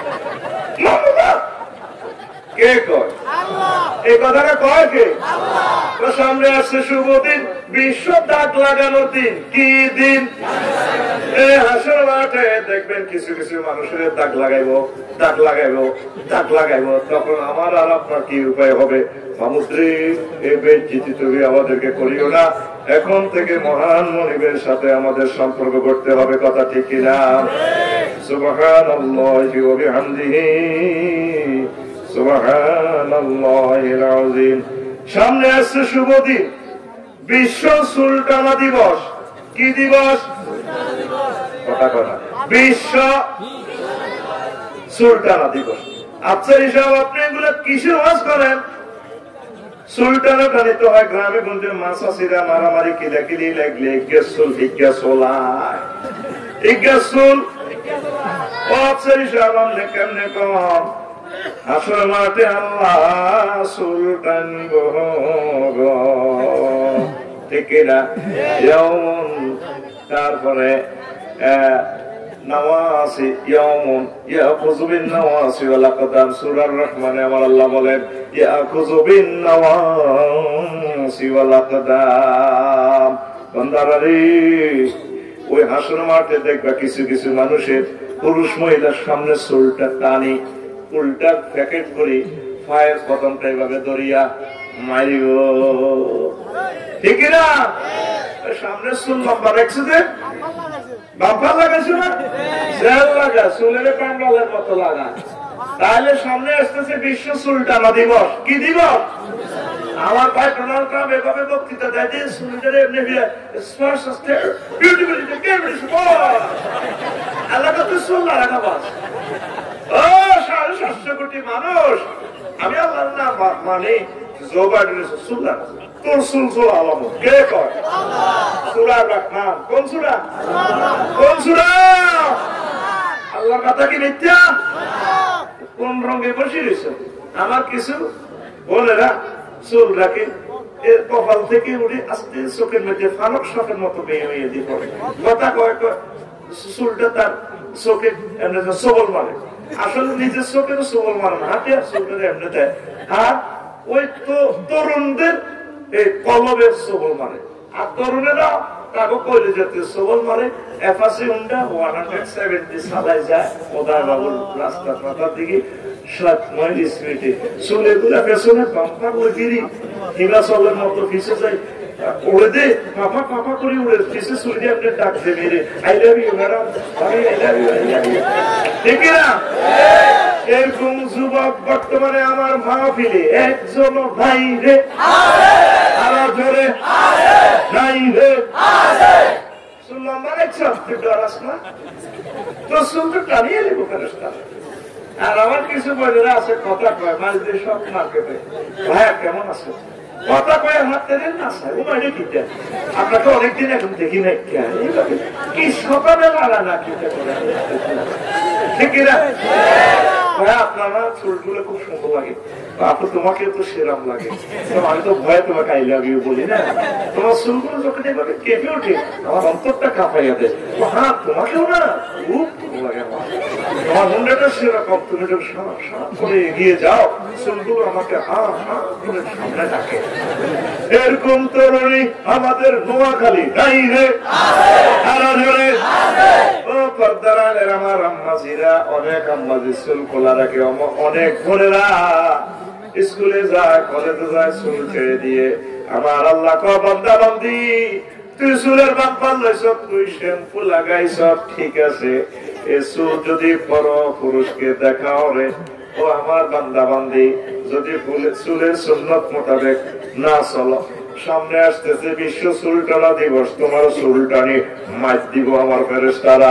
কে কয়? এই কথাটা কয় কে? সামনে আসছে শুভ দিন, বিশ্ব দাগ লাগানোর দিন। কি দিন? এই হাসর মাঠে দেখবেন কিছু কিছু মানুষের দাগ লাগাইবো দাগ লাগাইবো দাগ লাগাইবো তখন আমার আর আপনার কি উপায় হবে? সমুদ্রে এই বেজ্জিতি তুমি আমাদেরকে করিও না, এখন থেকে মহান মনিবের সাথে আমাদের সম্পর্ক করতে হবে। কথা ঠিক কিনা? সুবহানাল্লাহি ওয়া বিহামদিহি সুবহানাল্লাহিল আযীম। সামনে আসছে শুভ দিন, বিশ্ব সুলতানা দিবস। কি দিবস? কথা কথা বিশ্ব সুলতানা দিবস। আচ্ছা হিসাব আপনি এগুলো কিসের ওয়াজ করেন? সুলতানা টানিতে হয় গ্রামে গঞ্জে মাসাসিরা মারামারি কিলাকিলি লাগলে ইজ্ঞাসুল ইজ্ঞাসোলায় ইজ্ঞাসুল ও আচ্ছা হিসাব আপনি কেমনে কম? আসলে মাঠে আল্লাহ সুলতান গো ঠিক না? তারপরে নাওয়াসি ইয়াউমুন ইয়াখুযু বিন নাওয়াসি ওয়াল আকদাম। সূরার রহমানে আমার আল্লাহ বলেন ইয়াখুযু বিন নাওয়াসি ওয়াল আকদাম। বান্দারে ওই হাসর মাঠে দেখবা কিছু কিছু মানুষের পুরুষ মহিলার সামনে চুলটা টানি উল্টা প্যাকেট করি পায়ের কদমটা এইভাবে দরিয়া মারিব। ঠিক না? সামনে চুল লম্বা রাখছে যে বাম্পার লাগাইছো না, জেল লাগা চুলের প্যান্ডালের মতো লাগা। তাহলে সামনে আসতেছে বিশ্ব সুলতানা দিবস। কি দিবস? আমার ভাই ডোনাল্ড ট্রাম্প এভাবে বক্তৃতা দেয় যে চুলটার এমনি এলাকা তো চুল না রাখা বাস। ও সাড়ে সাতশো কোটি মানুষ, আমি আল্লাহ না মানে জো বাইডেনের চুল রাখা। তোর চুল চুল আলাম কে কয়? সূরা রাহমান। কোন সূরা? কোন সূরা? আল্লাহর কথা কি মিথ্যা? কোন রঙে বসে রয়েছে? আমার কিছু বোনেরা চুল রাখে, এর কপাল থেকে উঠে আস্তে চোখের মধ্যে ফানক শখের মতো বেয়ে হয়ে দিয়ে পড়ে। কথা কয় চুলটা তার চোখে এমনি সবল মারে, আসলে নিজের চোখের সবল মারে না, হাতে আর চুলটা এমনি দেয়। আর ওই তো তরুণদের এই কলবের সবল মারে, আর তরুণেরা কাগো কইলে যেতে সবল মারে। এফাসি উন্ডা ওয়ান হান্ড্রেড সেভেন্টি সাদায় যায় ওদায় বাবুর রাস্তা পাতার দিকে সাত মাইল স্পিডে। চুলে গুলা পেছনে পাম্পা করে গিরি হিমাচলের মতো পিছে যায়, উড়ে দে পাপা পাপা করে উড়ে পিছে চুলে দিয়ে আপনি ডাক দে মেরে আই লাভ ইউ ম্যাডাম, আমি I love you I love you. ঠিক না? এরকম যুবক বর্তমানে আমার মাহফিলে একজন ভাই রে আরো জোরে নাই রে শুনলাম মানে ডরাস না তো শুনতে টানিয়ে নেবো ফেরস্তা। আর আমার কিছু বোনেরা আছে কথা কয় মাঝ দিয়ে সব মার্কেটে, ভাইয়া কেমন আছে কথা কয়ে হাতে দেন না স্যার ও মানে কি দেন আপনাকে অনেকদিন এখন দেখি নাই কি সকালে লাগা না কি ঠিক না? ভাই আপনার না চুলগুলো খুব সুন্দর লাগে, আপু তোমাকে তো সেরাম লাগে, আমি তো ভয়ে তোমাকে আই লাভ ইউ বলি না, তোমার চুলগুলো যখন এভাবে কেঁপে ওঠে আমার অন্তরটা কাঁপাইয়া দেয়। হ্যাঁ তোমাকেও না খুব ভালো লাগে আমার, তোমার মুন্ডাটা সেরকম, তুমি তো সাপ করে এগিয়ে যাও, চুলগুলো আমাকে হা হা করে সামনে ডাকে। এরকম তরুণী আমাদের নোয়াখালী নাই রে, আরো জোরে। ও পর্দার আলের আমার আম্মাজিরা, অনেক আম্মাজি চুল খোলা রাখে, অনেক বোনেরা স্কুলে যায় কলেজে যায় চুল ছেড়ে দিয়ে। আমার আল্লাহ ক বান্দা বান্দি, তুই চুলের বাম্পার লইছ, তুই শ্যাম্পু লাগাইছ, ঠিক আছে, এ চুল যদি পর পুরুষকে দেখাও রে, ও আমার বান্দা বান্দি, যদি চুলের সুন্নত মোতাবেক না চলো, সামনে আসতেছে বিশ্ব চুল টানা দিবস, তোমার চুল টানি মাইর দিব আমার ফেরেশতারা।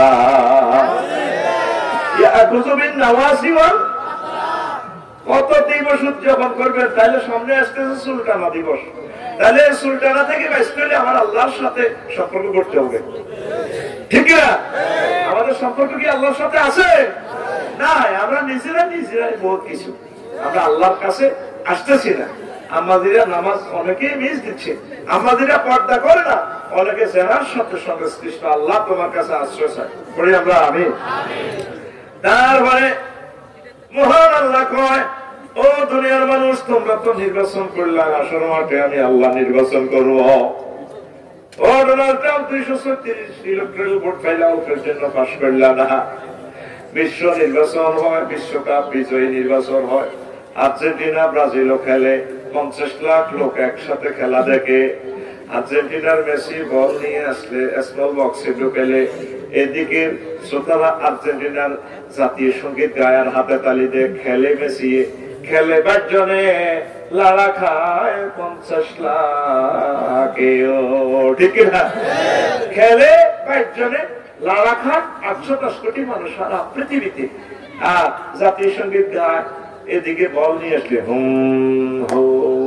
কত দিবস উদযাপন করবে, তাহলে সামনে আসতেছে চুল টানা দিবস, তাহলে চুল টানা থেকে বাঁচতে হলে আমার আল্লাহর সাথে সম্পর্ক করতে হবে, ঠিক না? আমাদের সম্পর্ক কি আল্লাহর সাথে আছে? না, আমরা নিজেরা নিজেরাই বহুত কিছু, আমরা আল্লাহর কাছে আসতেছি না। আমাদেরা নামাজ অনেকেই মিস দিচ্ছে, আমাদেরা পর্দা করে না, অনেকে জেনার সাথে সংশ্লিষ্ট। আল্লাহ তোমার কাছে আশ্রয় চাই, বলি আমরা আমি। তারপরে মহান আল্লাহ কয়, ও দুনিয়ার মানুষ, তোমরা তো নির্বাচন করলাম, আসল মাঠে আমি আল্লাহ নির্বাচন করবো। ও ডোনাল্ড ট্রাম্প দুইশো ছত্রিশ ইলেকট্রাল ভোট পাইলাম, ওটার জন্য পাশ করলাম না। বিশ্ব নির্বাচন হয়, বিশ্বকাপ বিজয়ী নির্বাচন হয়, আর্জেন্টিনা ব্রাজিলও খেলে, পঞ্চাশ লাখ লোক একসাথে খেলা দেখে। আর্জেন্টিনার মেসি বল নিয়ে আসলে স্মল বক্সে ঢুকেলে, এদিকে শ্রোতারা আর্জেন্টিনার জাতীয় সঙ্গীত গায়ার হাতে তালি দিয়ে খেলে মেসি, খেলে জনে লাড়া খায় পঞ্চাশ লাখ, ঠিক না? খেলে জনে লাড়া খান আটশো দশ কোটি মানুষ সারা পৃথিবীতে, আর জাতীয় সঙ্গীত গায়, এদিকে বল নিয়ে আসলে হুম হো,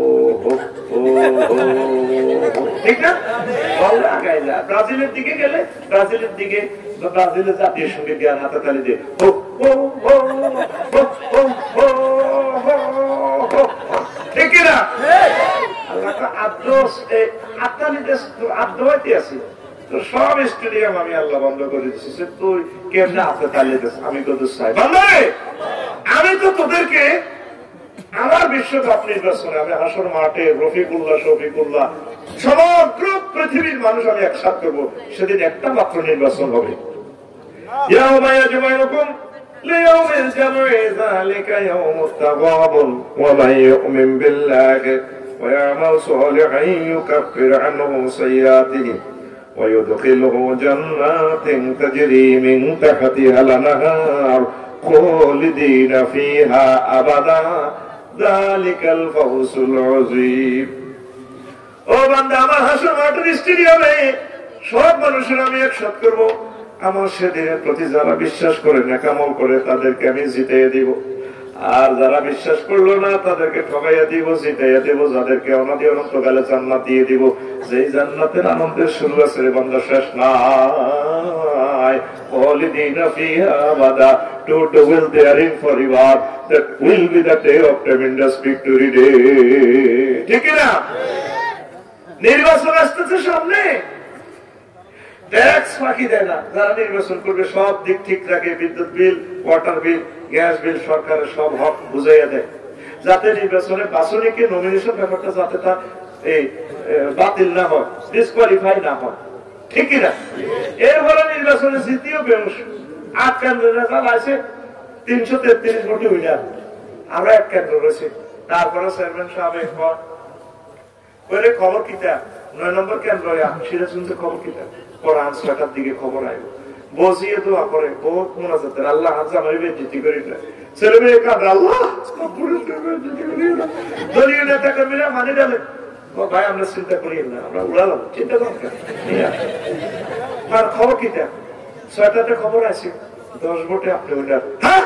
ঠিক না? বল আগায় যায়। ব্রাজিলের দিকে গেলে ব্রাজিলের দিকে ব্রাজিলের জাতীয় সঙ্গীত গান হাতে তালি দিয়ে, ঠিক না? সব স্টেডিয়াম আমি আল্লাহ বন্ধ করে দিচ্ছি, তুই কেমনে হাতে তালি দিস? আমি কত চাই আমি তো তোদেরকে আমার বিশ্বকাপ নির্বাচনে আমি হাসর মাঠে রফিকুল্লাহ শফিকুল্লাহ সমগ্র পৃথিবীর মানুষ আমি একসাথ করবো, সেদিন একটা মাত্র নির্বাচন হবে। ويدخله جنات تجري من تحتها الأنهار خالدين فيها أبدا ذلك الفوز العظيم। ও বান্দা, আমার হাসর মাঠের স্টেডিয়ামে সব মানুষের আমি একসাথ করবো। আমার সেদিনের প্রতি যারা বিশ্বাস করে নেকামল করে তাদেরকে আমি জিতাইয়া দিব, আর যারা বিশ্বাস করলো না তাদেরকে ঠকাইয়া দিব, জিতাইয়া দিব, যাদেরকে অনাদি অনন্তকালে জান্নাত দিয়ে দিব। যেই জান্নাতের আনন্দের শুরু আছে রে বান্দা, শেষ নাই। খালিদিনা ফিহা আবাদা, to dwell therein forever, that will be the day of tremendous victory day, ঠিক না? নির্বাচন আসতেছে সামনে, ট্যাক্স ফাঁকি দেয় না, যারা নির্বাচন করবে সব দিক ঠিক রাখে, বিদ্যুৎ বিল, ওয়াটার বিল, গ্যাস বিল, সরকারের সব হক বুঝাইয়া দেয়, যাতে নির্বাচনে বাছনিকে নমিনেশন ব্যাপারটা যাতে তার এই বাতিল না হয়, ডিসকোয়ালিফাই না হয়, ঠিক কিনা? এরপরে নির্বাচনে জিতিও বেউস, আট কেন্দ্রের রেজাল্ট আছে তিনশো তেত্রিশ ভোটে উইনার, আমরা এক কেন্দ্র রয়েছে। তারপরে চেয়ারম্যান সাহেব খবর কিতা নয় নম্বর কেন্দ্র সিরাজগঞ্জ খবর কিতা কোরআন ছয়টার দিকে খবর আইব, বসিয়ে দোয়া করে বহুত মোনাজাতের, আল্লাহ জামাই বেজ্জতি করি না, ছেলে মেয়ে কাঁদে, আল্লাহ দলীয় নেতা কর্মীরা মানে ডালে, ভাই আমরা চিন্তা করি না, আমরা উড়ালাম, চিন্তা দরকার। আর খবর কিতা ছয়টাতে খবর আছে দশ ভোটে আপনি উইনার। হ্যাঁ,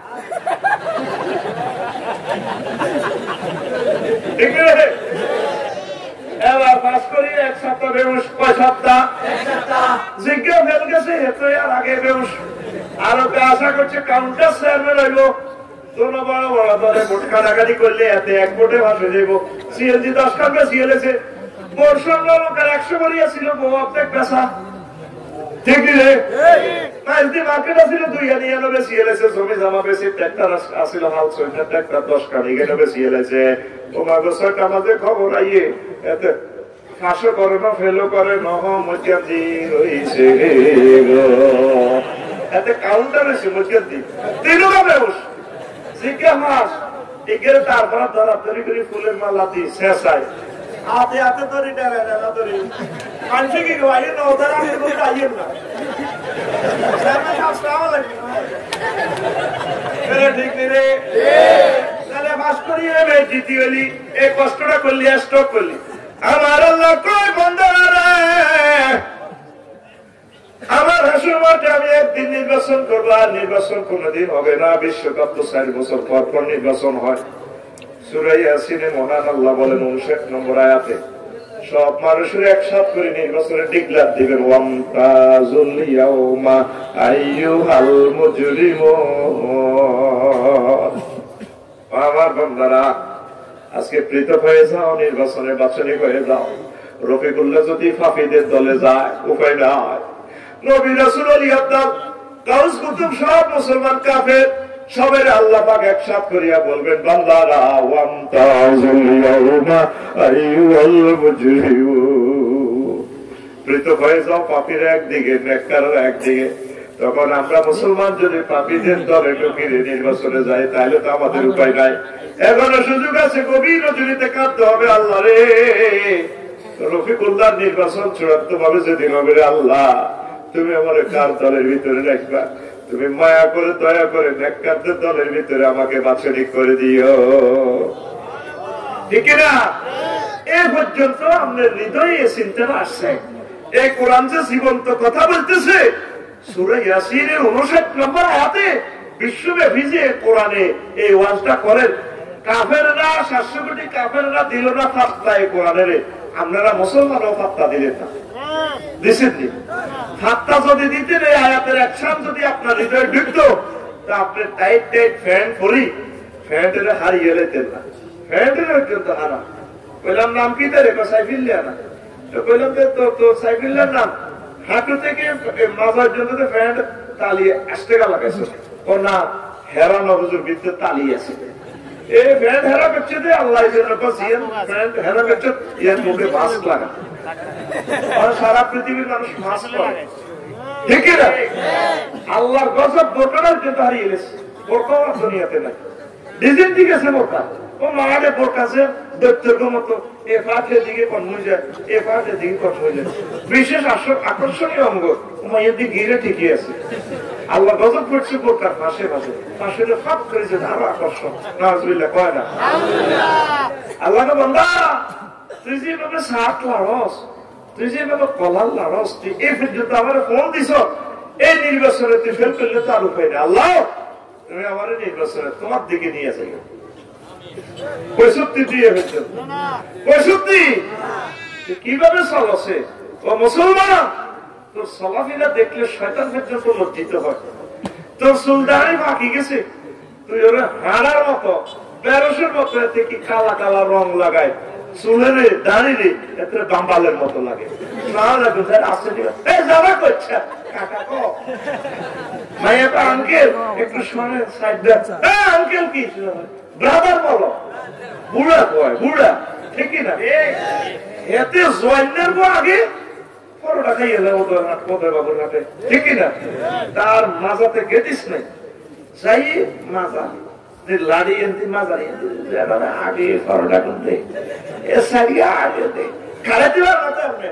ঠিক আছে। এবার পাস করি এক সপ্তাহ বেউস, কয় সপ্তাহ? জিজ্ঞা ফেল গেছে, এত আর আগে বেউস, আরো আশা করছে কাউন্টার চেয়ারম্যান হইব, তোমরা বড় বড় দলে ভোট কাটাকাটি করলে এতে এক ভোটে ভাসে যাইব। সিএনজি দশ কাপে সিএলএসে ভোট সংগ্রহ লোকের একশো বাড়িয়া ছিল বউ অর্ধেক পেশা। ঠিক রে মার্কেট আছিল দুই নিরানব্বই সিএলএসে জমি জমা বেশি ট্রাক্টর আসছিল হাল ছয়টা ট্রাক্টর দশ কানি গেলে সিএলএসে তোমার ছয়টা মাঝে খবর আইয়ে এতে ফাঁসও করে না ফেলও করে নহ মজ্জাদি হইছে এতে কাউন্টার হয়েছে মজ্জাদি তিনটা বেউস জিজ্ঞা মাস এগেরে তারপর ধরাধরি করে ফুলের মালা দি শেষায় হাতে হাতে ধরি ডেলা ডেলা ধরি মানুষে কি আইয়েন না ওদের হাতে করতে আইয়েন না ঠিক নেই রে তাহলে মাস করি জিতি হলি এই কষ্টটা করলি স্টক করলি আমার আল্লাহ কই বন্ধুরা আমার হাসুর মাঠে আমি একদিন নির্বাচন করবো আর নির্বাচন কোনদিন হবে না। বিশ্বকাপ তো চার বছর পর পর নির্বাচন হয়। সূরা ইয়াসিনে মহান আল্লাহ বলেন উনষাট নম্বর আয়াতে সব মানুষের একসাথ করে নির্বাচনে ডিক্লার দিবেন ওয়ামতাজুল ইয়াউমা আইয়ুহাল মুজরিমুন। আমার বান্দারা আজকে পৃথক হয়ে যাও, নির্বাচনে বাছনি হয়ে যাও। রফিকুল্লাহ যদি ফাফিদের দলে যায় উপায় নাই। নবী রাসূল আলী আব্দাল গাউস কুতুব সব মুসলমান কাফের সবের আল্লাহ পাক একসাথ করিয়া বলবেন বান্দারা ওয়ামতাজুল ইয়াউমা আইয়ুহাল মুজরিমুন। পৃথক হয়ে যাও, পাপীরা একদিকে নেককাররা একদিকে। তখন আমরা মুসলমান যদি পাপীদের দলে ঢুকিয়ে নির্বাচনে যাই তাহলে তো আমাদের উপায় নাই। এখনো সুযোগ আছে, গভীর রজনীতে কাঁদতে হবে আল্লাহ রে। রফিকুল্লাহ নির্বাচন চূড়ান্ত ভাবে যেদিন হবে রে আল্লাহ তুমি আমার কার দলের ভিতরে রাখবা, তুমি মায়া করে দয়া করে নেককারদের দলের ভিতরে আমাকে বাছনি করে দিও। ঠিক না? এ পর্যন্ত আমাদের হৃদয়ে এই চিন্তাটা আসছে। এই কোরআন যে জীবন্ত কথা বলতেছে সূরা ইয়াসিনের উনষাট নম্বর আয়াতে বিশ্বব্যাপী যে কোরআনে এই ওয়াজটা করেন কাফেররা সাতশো কোটি কাফেররা দিল না ফাত্তা এই কোরআনের, আপনারা মুসলমানও ফাত্তা দিলেন না, দিচ্ছেননি? ফাত্তা যদি দিতেন এই আয়াতের অ্যাকশন যদি আপনার হৃদয়ে ঢুকতো তা আপনি টাইট টাইট ফ্যান পরি ফ্যানটা হারিয়ে লেতেন না। ফ্যানটা কিন্তু হারা কইলাম নাম কি তারে সাইফুল্লাহ না, তো কইলাম যে তো তো সাইফুল্লাহর নাম হাঁটু থেকে মাজার জন্য তো ফ্যান তালিয়ে আসতে গা লাগাইছে। ও না হেরা নবজুর বিদ্যুৎ তালিয়ে আছে এই ফ্যান হেরা করছে যে আল্লাহ ফ্যান হেরা করছে ইয়ার মুখে মাস্ক লাগা। সারা পৃথিবীর মানুষ মাস্ক করে, ঠিক না? আল্লাহর গজব বোরকার কিন্তু হারিয়ে গেছে। বোরকা দুনিয়াতে নাই, ডিজাইন ঠিক আছে বোরকা, ও মারে বোরকা আছে দৈত্যর্গ মতো এ ফাটের দিকে কন হয়ে যায়, এ ফাটের দিকে কন হয়ে যায়। বিশেষ আকর্ষণীয় অঙ্গ মায়ের দিকে ঘিরে ঠিকই আছে। আল্লাহ গজব করছে বোরকার পাশে পাশে পাশে ফাঁক করেছে আরো আকর্ষণ। নাউজুবিল্লাহ কয় না? আল্লাহ বান্দা তুই যেভাবে শাক লাড়স, তুই যেভাবে কলার লাড়স, তুই এই পর্যন্ত আমার ফোন দিছ এই নির্বাচনে তুই ফেল করলে তার উপায় নেই। আল্লাহ তুমি আমার নির্বাচনে তোমার দিকে নিয়ে যাই। পঁয়ষট্টি দিয়ে ফেলছে, পঁয়ষট্টি কিভাবে চলছে? ও মুসলমান তোর চলাফেরা দেখলে শয়তান পর্যন্ত লজ্জিত হয়। তোর চুলদারি বাকি গেছে, তুই ওরা হাড়ার মতো বেরসের মতো এতে কি কালা কালা রং লাগায় চুলের দাঁড়িয়ে এতে বাম্বালের মতো লাগে। আঙ্কেল একটু শোনে আঙ্কেল কি ব্রাদার বলো, বুড়া কয় বুড়া, ঠিক না? এতে জয়েন্টের আগে পরোটা খাইয়ে যাবো কোথায় বাবুর হাতে, ঠিক না? তার মাজাতে গেটিস নেই যাই মাজা লাড়ি এনতি মাজারি আগে পরোটা করতে এ সারিয়া আগে দে খাড়া দিবার কথা আপনি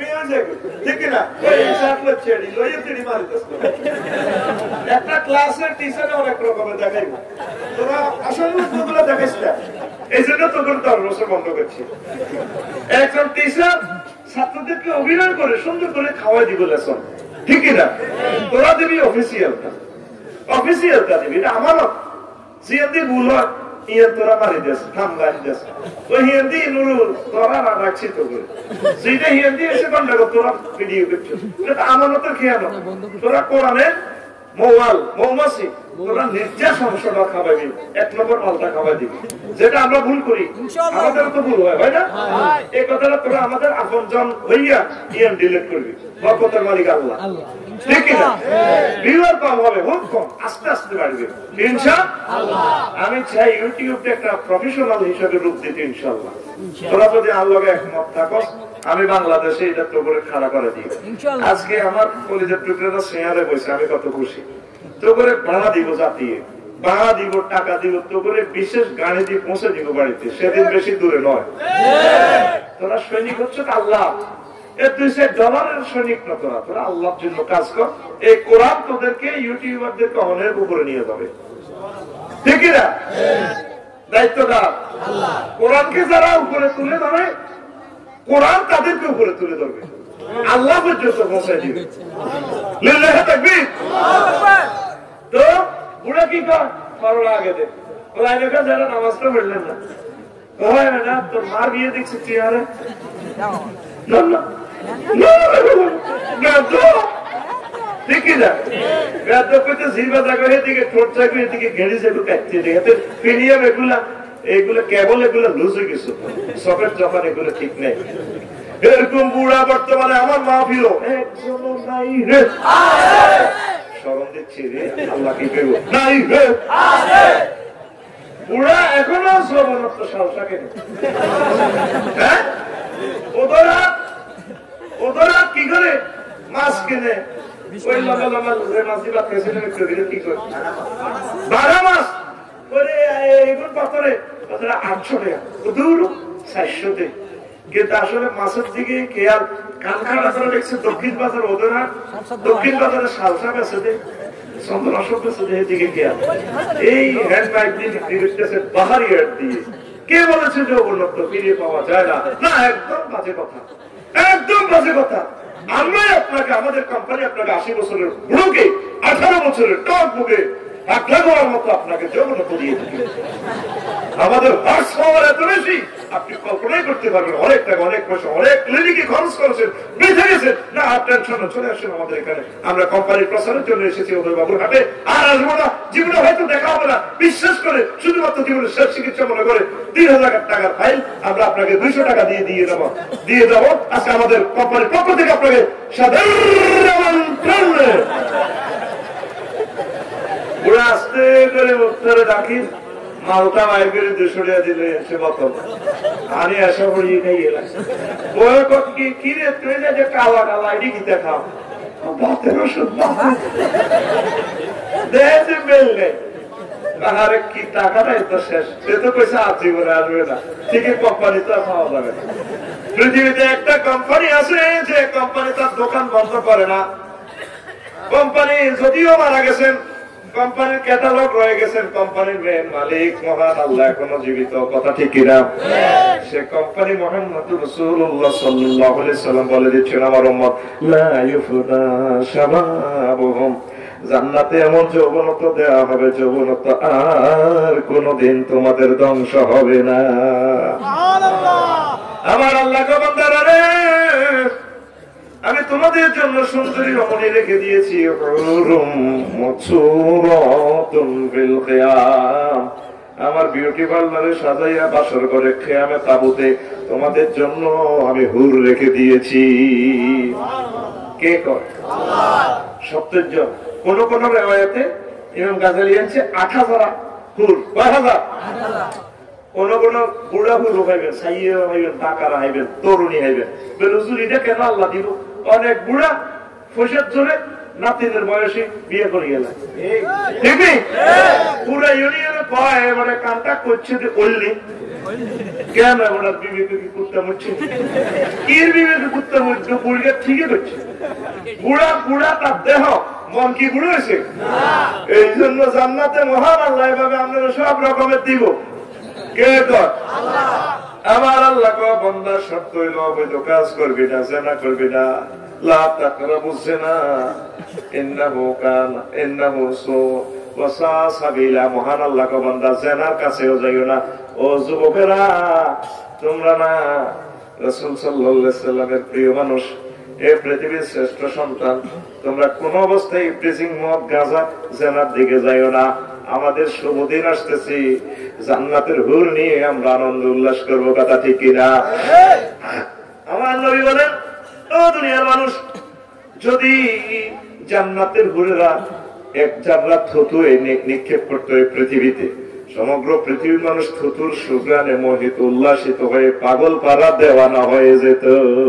একটা ক্লাসের টিচার অনেক রকমের দেখাইব, তোরা আসলে দেখাইস না, এই জন্য তোদের দশ বছর বন্ধ করছি। একজন টিচার ছাত্রদেরকে অভিনয় করে সুন্দর করে খাওয়াই দিব লেসন, ঠিক না? তোরা দিবি অফিসিয়ালটা, অফিসিয়ালটা দিবি, এটা আমানত। সিএনদি ভুল হয় ইয়ে তোরা মারি দেশ থামলাই দেশ তো হিন্দি নুরুল তোরা না রাখছি তো সেইটা হিন্দি এসে কন্ট্যাক্ট তোরা ভিডিও করছো, এটা আমানতের খেয়াল। তোরা কোরআনে মৌয়াল মৌমাছি তোরা নির্যাস অংশটা খাওয়াবি, এক নম্বর মালটা খাওয়াই দিবি, যেটা আমরা ভুল করি, আমাদের তো ভুল হয়, হয় না? এই কথাটা তোরা আমাদের আপন জন হইয়া ইয়ান ডিলিট করবি, বরকতের মালিক আল্লাহ, ঠিক না? ভিউয়ার কম হবে, খুব কম, আস্তে আস্তে বাড়বে ইনশাআল্লাহ। আমি চাই ইউটিউবটা একটা প্রফেশনাল হিসেবে রূপ দিতে ইনশাআল্লাহ। তোরা যদি আল্লাহকে একমত থাকো, আমি বাংলাদেশে এটা তো করে খাড়া করে দিই। আজকে আমার কলেজের টুকরোটা শেয়ারে বসে আমি কত খুশি, তো করে ভাড়া দিব, জাতিয়ে ভাড়া দিব, টাকা দিব, তো করে বিশেষ গাড়ি দিয়ে পৌঁছে দিব বাড়িতে, সেদিন বেশি দূরে নয়। তোরা সৈনিক হচ্ছে আল্লাহ, এ দুই চার ডলারের সৈনিক না, তোরা তোরা আল্লাহর জন্য কাজ কর। এই কোরআন তোদেরকে ইউটিউবারদেরকে অনেক উপরে নিয়ে যাবে, ঠিক না? দায়িত্বটা কোরআনকে যারা উপরে তুলে ধরে, কোরআন তাদেরকে উপরে তুলে ধরবে, আল্লাহ পর্যন্ত পৌঁছে দিবে। লিল্লাহি তাকবীর। তো বুড়া কি কর পারো আগে দে, যারা নামাজটা পড়লেন না, হয় না তোর মার বিয়ে দেখছি তুই, আরে ঠিকই না, জিবা জায়গা এদিকে ঠোঁট জায়গা এদিকে ঘেড়ে যাবে কাটছে, প্রিমিয়াম এগুলা এগুলো কেবল এগুলো লুজ হয়ে গেছে, সকেট যখন এগুলো ঠিক নেই। এরকম বুড়া বর্তমানে আমার মা ফিরো একজন নাই রে, স্মরণ দিচ্ছি রে, আল্লাহ কি পেব নাই রে, বুড়া এখনো শ্রবণত্ব সাহসা কেন? হ্যাঁ, ওদরা ওদরা কি করে মাছ কিনে, ওই লম্বা লম্বা মাছ দিবা খেয়েছিলেন, কি করে বারো মাছ করে এগুলো পাথরে আটশো টাকা, দূর চারশো টাকা। কিন্তু আসলে মাছের দিকে খেয়াল, কানখান বাজারে দেখছে দক্ষিণ বাজার, ওদের দক্ষিণ বাজারে সালসা বেছে দেয়, চন্দন অশোক বেছে দেয়, এদিকে খেয়াল এই হ্যান্ড বাইক দিয়ে বিক্রি করতেছে বাহারি হ্যাট দিয়ে। কে বলেছে যে অবলব্ধ ফিরিয়ে পাওয়া যায় না? না, একদম বাজে কথা, একদম বাজে কথা। আমরাই আপনাকে, আমাদের কোম্পানি আপনাকে আশি বছরের বুড়োকে আঠারো বছরের টক মুখে আটলা করার মতো আপনাকে যৌবনত দিয়ে থাকি। আমাদের হর্স পাওয়ার এত বেশি আপনি কল্পনাই করতে পারবেন। অনেক টাকা, অনেক পয়সা, অনেক ক্লিনিকে খরচ করেছেন, বেঁচে গেছেন না। আপনার জন্য চলে আসেন আমাদের এখানে, আমরা কোম্পানির প্রচারের জন্য এসেছি ওদের বাবুর হাটে। আর আসবো না, জীবনে হয়তো দেখা হবে না, বিশ্বাস করে শুধুমাত্র জীবনের শেষ চিকিৎসা মনে করে তিন হাজার টাকার ফাইল আমরা আপনাকে দুইশো টাকা দিয়ে দিয়ে দেবো দিয়ে যাবো আজকে আমাদের কোম্পানির পক্ষ থেকে আপনাকে সাধারণ বুড়া আস্তে করে উত্তরে ডাকি, মালটা বাইর করে দুশো টাকা দিলে সে বোতল আমি আশা করি খাই গেলাম। কি কি রে তুই যে কালা কালা এটি কিতে খাও, বাতের ওষুধ দেখে বেল নেই। তাহারে কি টাকাটাই তো শেষ, সে তো পয়সা আজীবনে আসবে না, ঠিকই কোম্পানি তো খাওয়া যাবে না। পৃথিবীতে একটা কোম্পানি আছে যে কোম্পানি তার দোকান বন্ধ করে না। কোম্পানি যদিও মারা গেছেন, কোম্পানির ক্যাটালগ রয়ে গেছেন, কোম্পানির মেন মালিক মহান আল্লাহ এখনো জীবিত, কথা ঠিক কিনা? সে কোম্পানি মুহাম্মদুর রাসূলুল্লাহ সাল্লাল্লাহু আলাইহি সাল্লাম বলে দিচ্ছেন, আমার উম্মত লা ইউফনা শাবাবুহুম, জান্নাতে এমন যৌবনত্ব দেওয়া হবে, যৌবনত্ব আর কোনদিন তোমাদের ধ্বংস হবে না। আমার আল্লাহ গো বান্দারা রে, আমি তোমাদের জন্য সুন্দরী রমণী রেখে দিয়েছি, আমার বিউটি পার্লারে সাজাইয়া বাসর করে খেয়ামে তাবুতে তোমাদের জন্য আমি হুর রেখে দিয়েছি। কে কয়? সত্যের জন। কোন কোন রেওয়ায়াতে ইমাম গাজালি আছে আট হাজার হুর, কয় হাজার? কোন কোন বুড়া হুর হইবেন, সাইয়া হইবেন, টাকারা হইবেন, তরুণী হইবেন। বেরুজুরিটা কেন আল্লাহ দিব? অনেক বুড়া ফসের জোরে নাতিদের বয়সে বিয়ে করে গেল, ঠিক নেই? পুরা ইউনিয়নে পায় মানে কান্টা করছে যে করলি কেন ওনার বিবেকে কি কুত্তা মরছে, এর বিবেকে কুত্তা মরছে, বুড়িকে ঠিকই করছে। বুড়া বুড়া তার দেহ, মন কি বুড়ো হয়েছে? এই জন্য জান্নাতে মহান আল্লাহ এভাবে আপনারা সব রকমের দিব। কে কর? আমার আল্লাহ কো বান্দা শর্ত হইল অবৈধ কাজ করবি না, জেনা করবি না, লা তাকরাবু জিনা ইন্নাহু কানা ইন্নাহু সু ওয়াসা সাবিলা। মহান আল্লাহ কো বান্দা জেনার কাছেও যাইও না। ও যুবকেরা, তোমরা না রাসূল সাল্লাল্লাহু আলাইহি সাল্লামের প্রিয় মানুষ এ পৃথিবীর শ্রেষ্ঠ সন্তান, তোমরা কোন অবস্থায় ইফটিজিং, মদ, গাঁজা, জেনার দিকে যাইও না। আমাদের শুভ দিন আসতেছি, জান্নাতের হুর নিয়ে আমরা আনন্দ উল্লাস করবো, কথা ঠিক কিনা? আমার নবী বলেন, ও দুনিয়ার মানুষ, যদি জান্নাতের হুরেরা এক জান্নাত থুতু নিক্ষেপ করতো এই পৃথিবীতে, সমগ্র পৃথিবীর মানুষ থুতুর সুগ্রানে মোহিত উল্লাসিত হয়ে পাগল পাড়া দেওয়ানা হয়ে যেত।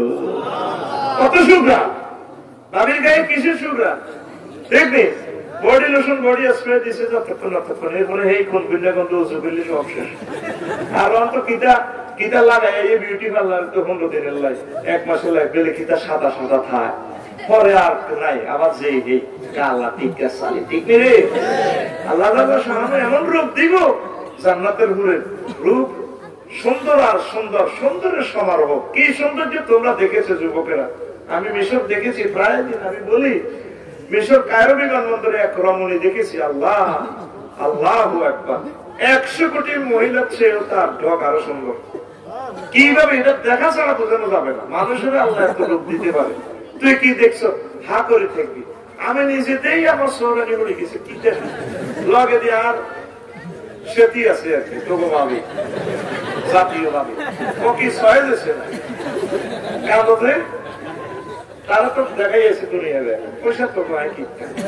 কত সুগ্রান! বাবির গায়ে কিসের সুগ্রান দেখবি? বডি লোশন, বডি স্প্রে দিছে যতক্ষণ ততক্ষণ, এরপরে এই কোন বিল্লা গন্ধ উঁচু বিল্লি সব শেষ। আর অন্ত কিতা কিতা লাগাই এই বিউটি পার্লার তো পনেরো দিনের লাই, এক মাসে লাই পেলে কিতা সাদা সাদা থায়, পরে আর নাই আবার যে এই কালা টিকা সালি ঠিক নেই রে। আল্লাহ সামনে এমন রূপ দিব, জান্নাতের হুরের রূপ সুন্দর আর সুন্দর, সুন্দরের সমারোহ। কি সৌন্দর্য তোমরা দেখেছো যুবকেরা। আমি মিশর দেখেছি প্রায় দিন, আমি বলি মিশর কায়রো বিমানবন্দরে এক রমণী দেখেছি, আল্লাহ আল্লাহ একবার একশো কোটি মহিলার চেয়েও তার ঢক আরো সুন্দর। কিভাবে এটা দেখা ছাড়া বোঝানো যাবে না, মানুষের আল্লাহ এত রূপ দিতে পারে। তুই কি দেখছো? হা করে থাকবি। আমি নিজেতেই আমার সৌরানি করে গেছি, কি দেখি লগে দিয়ে আর সেটি আছে আর কি, তবু ভাবি জাতীয় ভাবি ও কি ছয় দেশে না কাঁদতে, তারা তো দেখাই আছে দুনিয়াতে পয়সা তো নয়। কি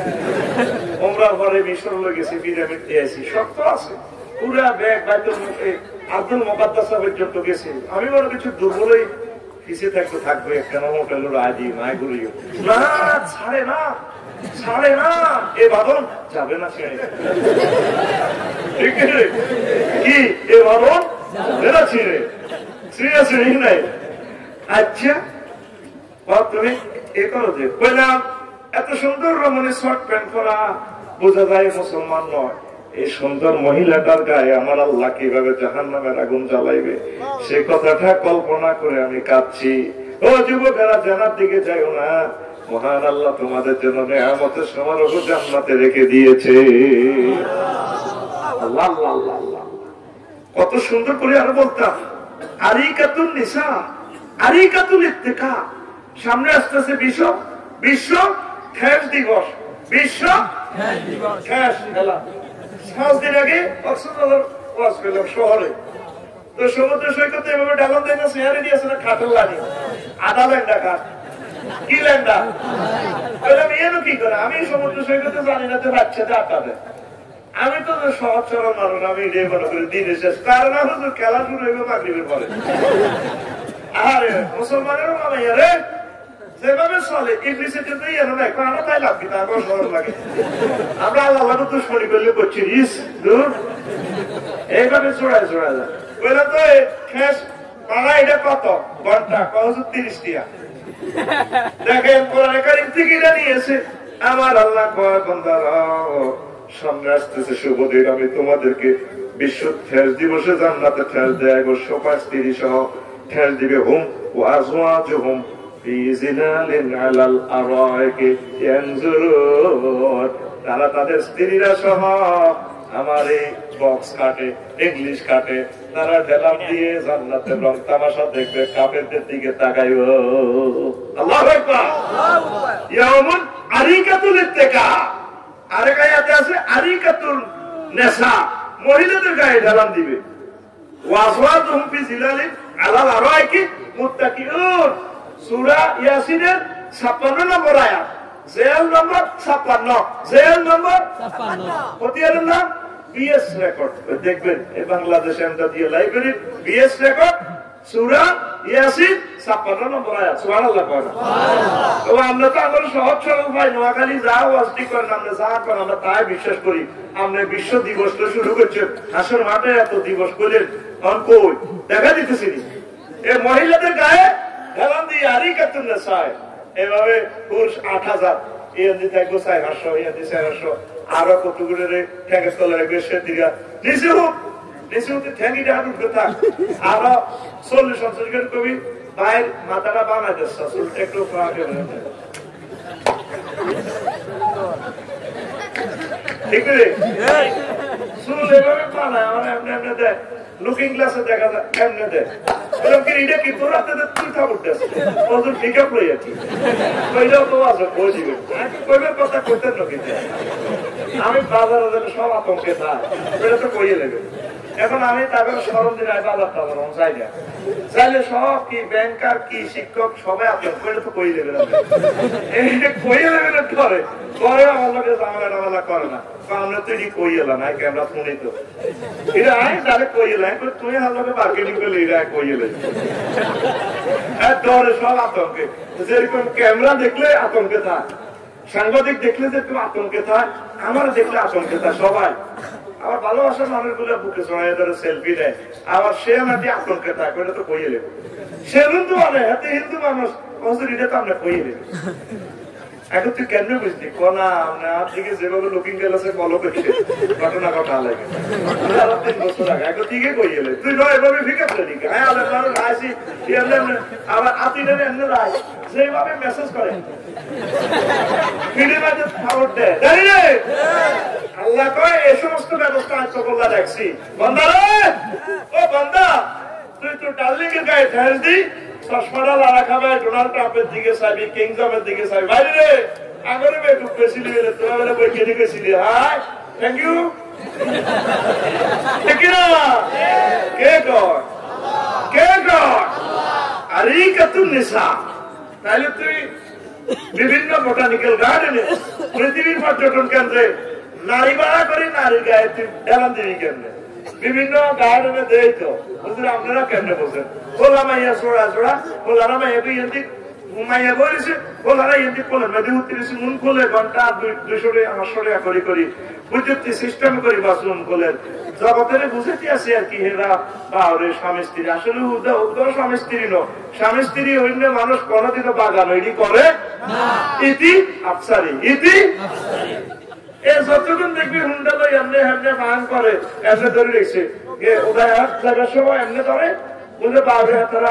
আমরা ঘরে মিশর গেছি, পিরামিড দিয়েছি, সব তো আছে পুরা ব্যাগ বাইতুল মুখে আব্দুল মুকাদ্দাস পর্যন্ত গেছি। আমি বড় কিছু দুর্বলই পিছিয়ে থাকতে থাকবে, কেন হোটেল আদি মায় ঘুরি না ছাড়ে না ছাড়ে না, এ বাদন যাবে না ছেড়ে। ঠিক কি এ বাদন না ছিঁড়ে ছিঁড়ে ছিঁড়ি নাই। আচ্ছা তুমি এ করো যে বললাম, এত সুন্দর রমণী শর্ট প্যান্ট পরা, বোঝা যায় মুসলমান নয়। এই সুন্দর মহিলাটার গায়ে আমার আল্লাহ কিভাবে জাহান্নামের আগুন জ্বালাইবে, সে কথাটা কল্পনা করে আমি কাঁদছি। ও যুবকেরা, জান্নাত দিকে যাইও না, মহান আল্লাহ তোমাদের জন্য নেয়ামতের সমারোহ জান্নাতে রেখে দিয়েছে। আল্লাহ আল্লাহ আল্লাহ আল্লাহ, কত সুন্দর করে আরো বলতাম, আরিকাতুন নিসা, আরিকাতুল ইত্তেকা। সামনে আসতেছে বিশ্ব বিশ্ব ঠেস দিবস, বিশ্ব ঠেস খেলা। পাঁচ দিন আগে কক্সবাজার ওয়াজ পেলাম শহরে, তো সমুদ্র সৈকতে এভাবে ডালন দেয় না, চেয়ারে দিয়েছে না খাটল লাগে, আধা ল্যাংডা কাঠ। কি ল্যাংডা? বললাম এনো কি করে? আমি সমুদ্র সৈকতে জানি না, তো বাচ্চাতে আটা দেয়। আমি তো সহজ সরল মানুষ, আমি এটাই মনে করি দিন শেষ, কারণ আমি খেলা শুরু হইবে মাগরিবের পরে। আরে মুসলমানেরও মামাইয়া রে যেভাবে চলে ইংলিশে কিন্তু এনো নাই, আমরা তাই লাভ কি তারপর সরল লাগে। আমরা আল্লাহ তো শনি করলে করছি রিস দূর এইভাবে চড়ায় চড়ায় যায়। বলে তো শেষ পাড়া এটা কত ঘন্টা? কত? তিরিশ টিয়া। দেখেন কোরআন কারীম থেকে এটা নিয়েছে। আমার আল্লাহ কয় বান্দারা, সামনে আসতেছে শুভ দিন, আমি তোমাদেরকে বিশ্ব ঠেস দিবসে জান্নাতে ঠেস দেয় একশো পাঁচ তিরিশ ঠেস দিবে। হুম ও আজওয়াজুহুম ফি জিলালিন আলাল আরাইকি ইয়ানজুরুন, তারা তাদের স্ত্রীরা সহ আমার এই বক্স কাটে, ইংলিশ কাটে, তারা ঢেলাম দিয়ে জান্নাতের রং তামাশা দেখবে, কাফেরদের দিকে তাকাইব। আল্লাহু আকবার। ইয়াউমুন আরিকাতুল ইত্তেকা। আরেক আয়াতে আছে আরিকাতুল নিসা, মহিলাদের গায়ে ঢেলাম দিবে। ওয়াজওয়াজুহুম ফি জিলালিন আলাল আরাইকি মুত্তাকিউন। সূরা ইয়াসিনের ছাপ্পান্ন নম্বর আয়াত, জেল নম্বর ছাপ্পান্ন, জেল নম্বর ছাপ্পান্ন। প্রতিয়ারের নাম বিএস রেকর্ড। দেখবেন এই Bangladesh Emdadia library BS record, সূরা ইয়াসিন ছাপ্পান্ন নম্বর আয়াত। সুবহানাল্লাহ। তো আমরা তো আমরা সহজ সরল ভাই, নোয়াখালী যা ওয়াজটি করেন, আমরা যা করেন আমরা তাই বিশ্বাস করি। আমরা বিশ্ব দিবসটা শুরু করছে, হাসর মাঠে এত দিবস করলেন, তখন কই দেখা দিতেছি এই মহিলাদের গায়ে ঢেলান দিয়ে আরিকাতুন নিসা। এভাবে পুরুষ আট হাজার, ইয়াদি থাকবো চার হাজার, ইয়াদি চার হাজার, আরো কতগুলো ঠ্যাঙ্গের তলে রাখবে সে দিঘা নিচে হোক, নিচে হতে ঠ্যাঙ্গিটা হাত উঠবে থাক। আরো চল্লিশ পঞ্চাশ জন কবি ভাইয়ের মাথাটা বানাই দিচ্ছে, চুলটা একটু ঠিক রে, চুল এভাবে বানায় আমার এমনি এমনি দেয়। লুকিং গ্লাসে দেখা যায় এমনি দেয় বললাম কি এটা কি তোর হাতে তুই খাবার দেশ ওদের পিক আপ লই আছি ওইটাও তো আছে বই দিবে কইবার কথা করতেন নাকি আমি বাজারে যেন সব আতঙ্কে থাক এটা তো কইয়ে নেবে এখন আমি তাদের স্মরণ দিন বাজার টাজার চাই না চাইলে সব কি ব্যাংকার কি শিক্ষক সবাই আতঙ্ক এটা তো কইয়ে নেবে কইয়ে নেবে না করে পরে আমার লোকে ঝামেলা টামেলা করে না আমরা তো এটি কই এলাম না ক্যামেরা ফোনে তো এটা আয় তাহলে কই এলাম তুই আমাকে মার্কেটিং করলে এটা কই এলে ডরে সব আতঙ্কে যেরকম ক্যামেরা দেখলে আতঙ্কে থাক সাংবাদিক দেখলে যেরকম আতঙ্কে থাক আমার দেখলে আতঙ্কে থাক সবাই আমার ভালোবাসার মানুষগুলো বুকে চড়াই ধরে সেলফি নেয় আবার সে আমাকে আতঙ্কে থাক ওটা তো কই এলে সে হিন্দু মানে হাতে হিন্দু মানুষ এটা তো আমরা কই এলে এখন তুই কেন বুঝলি কোনা আপনার দিকে যেভাবে লুকিং গেছে বলো দেখে ঘটনা ঘটা লাগে তিন বছর আগে এখন দিকে কই এলে তুই নয় এভাবে ফিকে ফেলে দিকে হ্যাঁ আসি আবার আতি নেবে এমনি রায় যেভাবে মেসেজ করে ভিডিও মাঝে খবর দেয় জানি রে আল্লাহ কয় এই সমস্ত ব্যবস্থা আত্মকল্যাণ রাখছি বন্দা রে ও বন্দা তুই তো ডার্লিং এর গায়ে ঠেস দি চশমাটা লাড়া খাবে ডোনাল্ড ট্রাম্পের দিকে চাইবি কিংজমের দিকে চাইবি বাইরে রে আগরে বে একটু পেছিলি বেলে তোরা বেলে বই কেটে গেছিলি হাই থ্যাংক ইউ ঠিক না কে কর কে কর আরে কাতুন নিসা তাহলে তুই বিভিন্ন বোটানিক্যাল গার্ডেনে পৃথিবীর পর্যটন কেন্দ্রে নারী বাড়া করি নারীর গায়ে তুই ঢেলান দিবি কেন্দ্রে বিভিন্ন গার্ডেনে দেয় তো বুঝলে আপনারা কেমনে বলছেন বললাম মাইয়া ছোড়া ছোড়া বললাম মাইয়া তুই এমনি মাইয়া বলেছে বললাম এমনি বলে নদী উত্তরেছে মুন খুলে ঘন্টা দুইশো আটশো টাকা করি করি বুঝতে সিস্টেম করি বাসুন বলেন জগতের বুঝেতে আছে আর কি হেরা বাউরে স্বামী স্ত্রী আসলে উদ্ধার স্বামী স্ত্রী নো স্বামী স্ত্রী অন্য মানুষ কোনদিনও বাগান ওইটি করে ইতি আফসারি ইতি যতক্ষণ দেখবি হুন্ডা লই এমনি এমনি বাগান করে এমনি ধরে রেখেছে ওদের জায়গার সময় এমনি ধরে বুঝে বাউরে হাতারা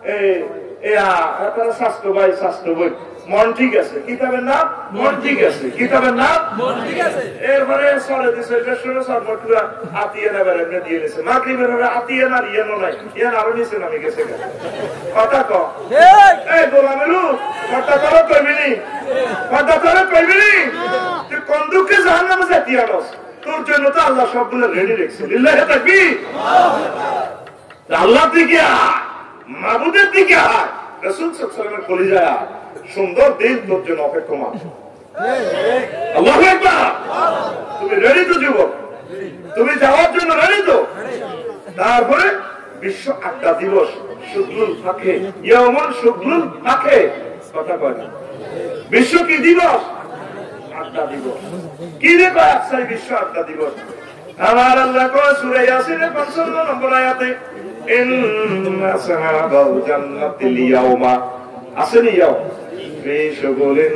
তারা স্বাস্থ্য ভাই স্বাস্থ্য বই মন ঠিক আছে কিতাবের নাম মন ঠিক আছে কিতাবের নাম এরপরে সরে দিছে সরমটুরা আতিয়ে না বেড়ে দিয়ে দিয়েছে মাগরিবের হবে আতিয়ে না ইয়েনো নাই ইয়ান আরো নিচে নামে গেছে কথা ক এই গোলামেলু কথা তোরা কইবিনি কথা তোরা কইবিনি তুই কোন দুঃখে জাহান্নামে যাইতি আনস তোর জন্য তো আল্লাহ সবগুলো রেডি রেখেছে লিল্লাহি তাকবীর আল্লাহ দিকে মাবুদের দিকে আয় রাসূল সাল্লাল্লাহু আলাইহি ওয়াসাল্লামের কলিজায় সুন্দর দিন তোর জন্য অপেক্ষমান আল্লাহু আকবার তুমি রেডি তো যুবক তুমি যাওয়ার জন্য রেডি তো তারপরে বিশ্ব আড্ডা দিবস শুক্লুল ফাঁকে ইয়াউমুল শুক্লুল ফাঁকে কথা কয় না বিশ্ব কি দিবস আড্ডা দিবস কি রে কয় আজকে বিশ্ব আড্ডা দিবস আমার আল্লাহ কয় সূরা ইয়াসিনের পঞ্চান্ন নম্বর আয়াতে ইন্না আসহাবাল জান্নাতিল ইয়াউমা আসেনি ইয়াও ফি শুগুলিন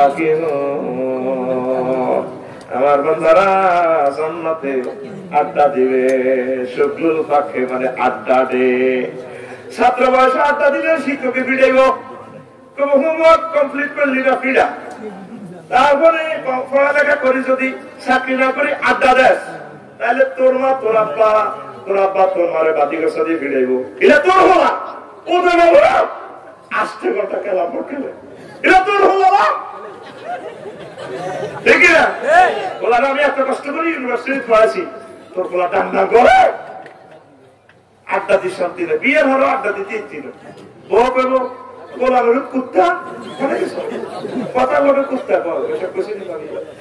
ফাকিহুন আমার বান্দারা জান্নাতে আড্ডা দিবে শুগলুল ফাঁকে মানে আড্ডা দে ছাত্র বয়সে আড্ডা দিলে শিক্ষকে পিড়াইব তবু হোমওয়ার্ক কমপ্লিট করলি না পিড়া তারপরে পড়ালেখা করি যদি চাকরি না করি আড্ডা দেস তাহলে তোর মা তোর আব্বা তোর আব্বা তোর মারে বাতি গোসা দিয়ে ফিরাইবো এটা তোর হলা ওদের বাবা আস্তে কথা খেলা খেলে এটা তোর হলা দেখি না বলা আমি এত কষ্ট করি ইউনিভার্সিটি পড়াইছি তোর বলা ডান ডান করে আড্ডা দিয়ে শান্তি নেই বিয়ের হলো আড্ডা দিতে ইচ্ছি না বউ পেবো বলা হলো কুত্তা কথা বলে কুত্তা বল এসব খুশি নি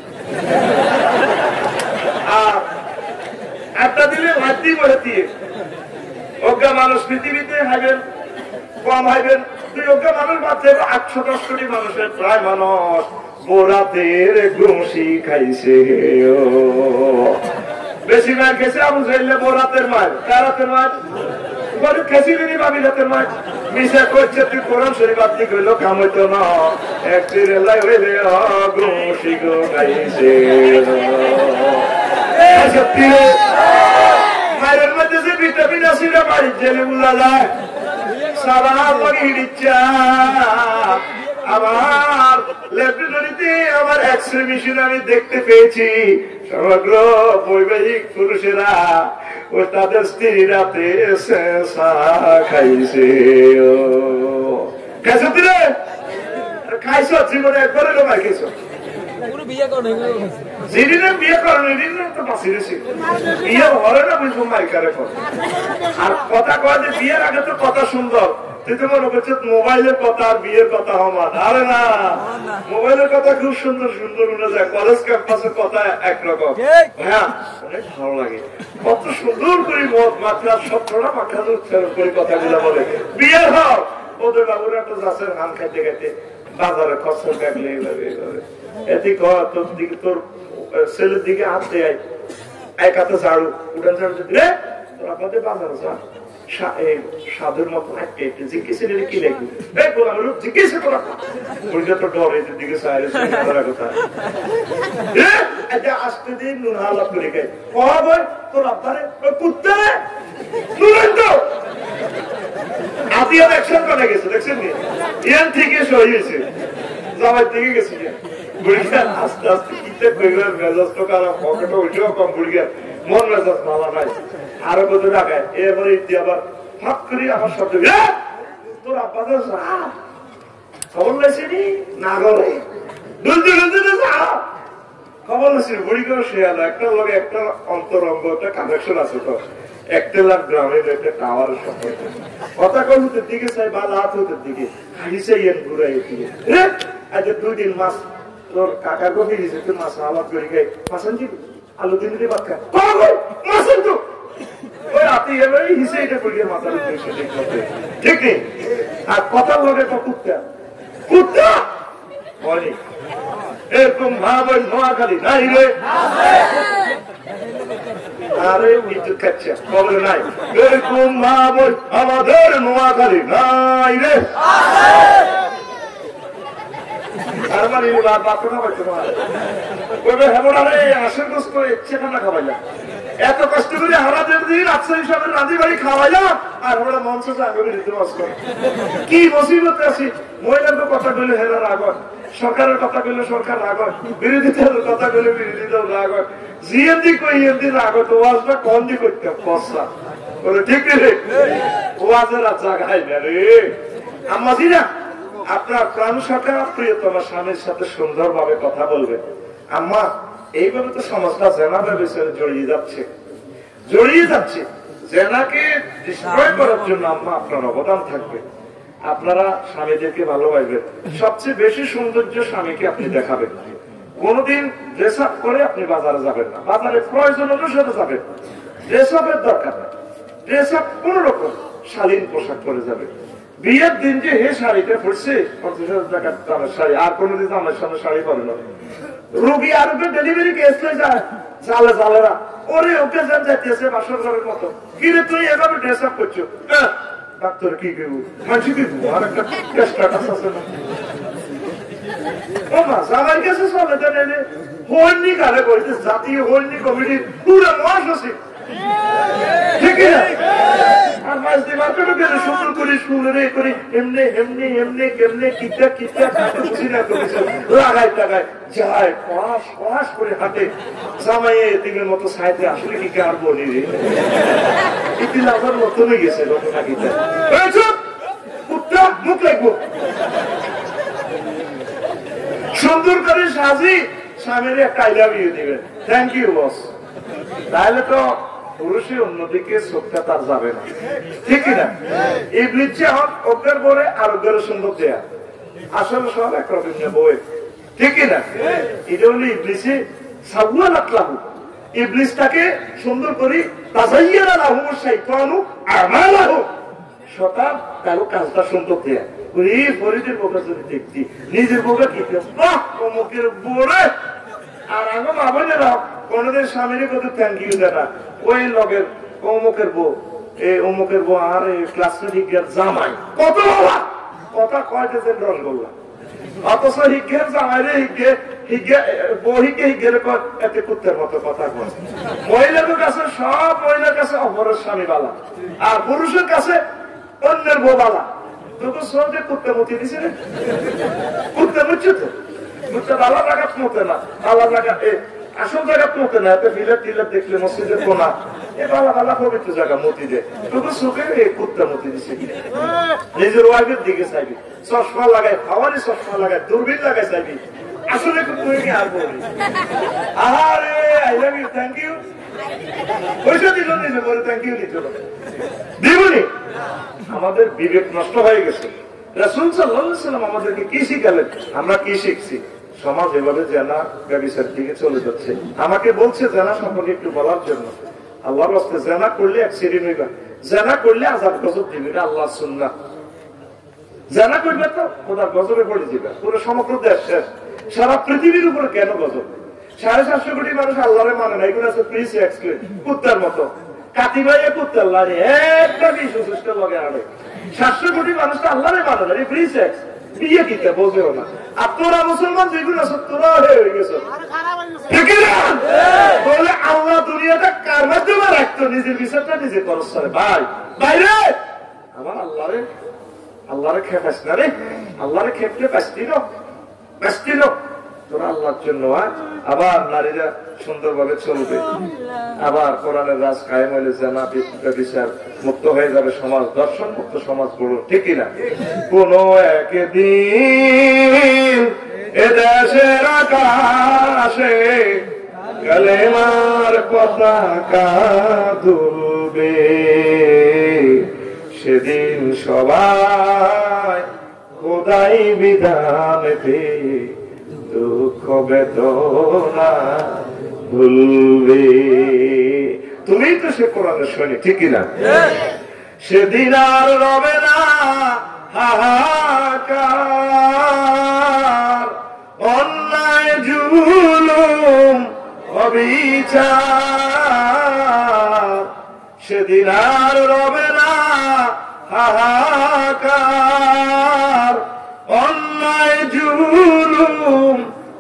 আর আড্ডা দিলে ভাতি বলে দিয়ে অজ্ঞা মানুষ পৃথিবীতে হাইবেন কম হাইবেন তুই অজ্ঞা মানুষ বাচ্চা আটশো দশ কোটি মানুষের প্রায় মানুষ বোরাতের ঘুষি খাইছে বেশি মার খেয়েছে আবু জাহেল বোরাতের মার কারাতের মার গরিব খেয়েছি দিনই ভাবি রাতের মার মিশা করছে তুই কোরআন শরীফ আপনি কইলো কাম হইতো না এক চিরেলাই হইলে ঘুষি গো খাইছে সত্যি মায়ের মধ্যে যে ভিটামিন আছে না বাড়ির জেলে বোঝা যায় সারা লাগে হিড়িচ্ছা আমার ল্যাবরেটরিতে আমার এক্সরে মেশিন আমি দেখতে পেয়েছি সমগ্র বৈবাহিক পুরুষেরা ওই তাদের স্ত্রী রাতে খাইছে খাইছ দিলে খাইছ জীবনে একবারে লোক খাইছ বিয়ে করেন বিয়ে করেন তো বাঁচি গেছি বিয়ে হরে না বুঝবো মাইকারে আর কথা কয় যে বিয়ের আগে তো কথা সুন্দর তুই তো মনে করছিস মোবাইলের কথা আর বিয়ের কথা হমান আরে না মোবাইলের কথা খুব সুন্দর সুন্দর মনে যায় কলেজ ক্যাম্পাসের কথা একরকম হ্যাঁ অনেক ভালো লাগে কত সুন্দর করে মত মাত্রা সত্তরটা মাত্রা উচ্চারণ করে কথাগুলো বলে বিয়ের হক ওদের বাবুরা একটা গাছের ধান খাইতে খাইতে বাজারে খসর কাটলে এইভাবে এইভাবে এদিক তোর দিকে তোর ছেলের দিকে হাত দেয় এক হাতে ঝাড়ু উঠান ঝাড়ু রে তোর আপনাদের বাজারে যা সাধুর মতো জিজ্ঞেস কি লাগবে জিজ্ঞেস করা তো ডর এদের দিকে আসতে দিন নুন হালাপ করে খাই কয় তোর আপনারে কুত্তে আদি আর অ্যাকশন করে গেছে দেখছেন নি ইয়ান থেকে সরিয়েছে জামাই থেকে গেছে বুড়িয়া আস্তে আস্তে কিতে কইবে মেজাজ তো খারাপ পকেটে উঠেও কম বুড়িয়া মন মেজাজ ভালো নাই আরো কত টাকায় এরপরে ইতি আবার ফাঁক করি আমার শব্দ তোর আব্বা তো খবর লেছি নি না করে দুলতে দুলতে খবর লেছি বুড়ি করে শেয়াল একটা লোক একটা অন্তরঙ্গ একটা কানেকশন আছে তো একটেলার গ্রামের একটা টাওয়ারের সম্পর্ক কথা কল হতে দিকে চাই বা লাত হতে দিকে হাইছে ইয়েন ঘুরাই দিকে আজ দুই দিন মাস তোর কাকা কবি দিয়েছে তুই মাছ আলাপ করে গাই মাসান কি আলু দিন দিয়ে ভাত খায় মাসান তো ওই রাতে এবার হিসে এটা করিয়ে মাথার উদ্দেশ্যে ঠিক নেই আর কথার লগে তো কুত্তা কুত্তা বলি এরকম ভাব ওই নোয়াখালী নাই রে আরে বিদ্যুৎ খাচ্ছে বলে নাই এরকম ভাব ওই আমাদের নোয়াখালী নাই রে আর মানে বাপ না পাইছে না হেমন আরে আসের গোস্ত ইচ্ছে খানা খাওয়াইলাম এত কষ্ট করে আমাদের দিন আচ্ছা হিসাবে রাজি বাড়ি খাওয়াইলাম আর আমরা মঞ্চ আগে দিতে বাস করে কি মুসিবতে আছি মহিলাদের কথা বলে হেরা রাগ হয় সরকারের কথা বললে সরকার রাগ হয় বিরোধীদের কথা বলে বিরোধীদের রাগ হয় জিএনডি কই এনডি রাগ হয় তো ওয়াজটা কম দি করতে পয়সা বলে ঠিক রে ওয়াজের আর জায়গায় না রে আম্মাজি না আপনার প্রাণ সরকার প্রিয়তমা স্বামীর সাথে সুন্দরভাবে কথা বলবে আম্মা এইভাবে তো সমাজটা জেনারের বিষয়ে জড়িয়ে যাচ্ছে জড়িয়ে যাচ্ছে জেনাকে ডিস্ট্রয় করার জন্য আম্মা আপনার অবদান থাকবে আপনারা স্বামীদেরকে ভালোবাসবেন সবচেয়ে বেশি সৌন্দর্য স্বামীকে আপনি দেখাবেন কোনদিন ড্রেস আপ করে আপনি বাজারে যাবেন না বাজারে প্রয়োজন অনুসারে যাবেন ড্রেস আপের দরকার না ড্রেস আপ কোন রকম শালীন পোশাক পরে যাবে বিয়ের দিন যে হে শাড়িটা পড়ছে পঞ্চাশ হাজার টাকার দামের শাড়ি আর কোনদিন আমার সামনে শাড়ি পরে না রোগী আর ওকে ডেলিভারি কেস হয়ে যায় চালে চালেরা ওরে ওকে যান যাইতেছে বাসর ঘরের মতো কিরে তুই এভাবে ড্রেস আপ করছো ডাক্তার কি কেউ মানুষ কি আর একটা স্ট্যাটাস আছে না ও মা সবাই কাছে চলে দেন হর্নি কালে করছে জাতীয় হর্নি কমিটি পুরো মহাসচিব ঠিক না আর মাছ দিবার করে গেলে সুন্দর করে শুনে করে এমনি এমনি এমনি কেমনে কিটা কিটা বুঝি না করেছে লাগায় টাগায় যায় পাশ পাশ করে হাঁটে জামাইয়ে এতিমের মতো সাইতে আসলে কি কার বলি রে ইতি লাভার মতো হয়ে গেছে ঘটনা কিটা কুত্তা মুখ লাগবো সুন্দর করে সাজি স্বামীর একটা আই লাভ ইউ দিবেন থ্যাংক ইউ বস তাহলে তো পুরুষের অন্যদিকে চোখটা তার যাবে না ঠিক না এই বৃদ্ধি হক অজ্ঞের পরে আর অজ্ঞের সুন্দর দেয়া আসলে সব একরকম বই ঠিক না এটা হলো ইবলিসে সাবুয়া লাখলাহু ইবলিসটাকে সুন্দর করে তাজাইয়ানা লাহু শাইতানু আমালাহু শয়তান কারো কাজটা সুন্দর দেয়া ওই ফরিদের বোকা যদি দেখতি নিজের বোকা কি বাহ অমুকের বোরে আর আগে মা বোনেরা কোনদিন স্বামীর কত থ্যাংক ইউ দেনা ওই লগের অমুকের বউ এই অমুকের বউ আর ক্লাসের হিজ্ঞার জামাই কত বাবা কথা কয়তেছেন রসগোল্লা অথচ হিজ্ঞের জামাইরে হিজ্ঞে হিজ্ঞে বউ হিজ্ঞে হিজ্ঞের এতে কুত্তের মতো কথা কয় মহিলাদের কাছে সব মহিলার কাছে অপরের স্বামী বালা আর পুরুষের কাছে অন্যের বউ বালা তোকে সহজে কুত্তে মতি দিছে কুত্তে বুঝছো তো কুত্তে বালা জায়গা মতে না বালা জায়গা আসল জায়গা মতে না, এত ফিলার টিলার দেখলে মসজিদের কোনা এ ভালো ভালো পবিত্র জায়গা মতি দেয়, তোকে চোখে এই কুত্তা মতি দিছে। নিজের ওয়াইফের দিকে চাইবি, চশমা লাগাই, খাওয়ারি চশমা লাগাই, দূরবীন লাগাই চাইবি, আসলে তুই আর বলি আরে I love you, thank you, পয়সা দিল নিজে বলে থ্যাংক ইউ দিত দিবনি। আমাদের বিবেক নষ্ট হয়ে গেছে। রাসূল সাল্লাল্লাহু আলাইহি ওয়াসাল্লাম আমাদেরকে কি শিখালেন, আমরা কি শিখছি? সমাজ এভাবে জেনা ব্যভিচার দিকে চলে যাচ্ছে। আমাকে বলছে জেনা সম্পর্কে একটু বলার জন্য। আল্লাহর রাস্তে জেনা করলে এক শ্রেণী হইবা, জেনা করলে আযাব গজব দিবে, এটা আল্লাহর সুন্নাহ। জেনা করবে তো খোদার গজবে পড়ে যাবে, পুরো সমগ্র দেশ শেষ। সারা পৃথিবীর উপরে কেন গজব? সাড়ে সাতশো কোটি মানুষ আল্লাহরে মানে না, এগুলো আছে ফ্রি সেক্স, কুত্তার মতো কাতি ভাইয়ে কুত্তার লাগে একটা বিশ সুস্থ লগে আনে। সাতশো কোটি মানুষ তো আল্লাহরে মানে না, ফ্রি সেক্স, বিয়ে দিতে বোঝেও না। আর তোরা মুসলমান যেগুলো আছে তোরা হয়ে গেছে, বলে আল্লাহ দুনিয়াটা কার মাধ্যমে রাখতো, নিজের বিচারটা নিজে করস ভাই বাইরে। আমার আল্লাহরে আল্লাহরে খেপাস না রে, আল্লাহরে খেপলে বাঁচতিল বাঁচতিল তোরা আল্লাহর জন্য। আবার নারীরা সুন্দরভাবে চলবে, আবার কোরআনের রাজ কায়েম হইলে জানা বিচার মুক্ত হয়ে যাবে, সমাজ দর্শন মুক্ত সমাজ গড়ো, ঠিক কিনা? কোন একদিন এদেশের আকাশে কালেমার পতাকা দুলবে, সেদিন সবাই খোদাই বিধান পেয়ে দুঃখ বেদনা ভুলবে। তুমি তো সে কোরআনের সৈনিক, ঠিক কিনা? সেদিন আর রবে না হাহাকার, অন্যায় জুলুম অবিচার, সেদিন আর রবে না হাহাকার, অন্যায় জুলুম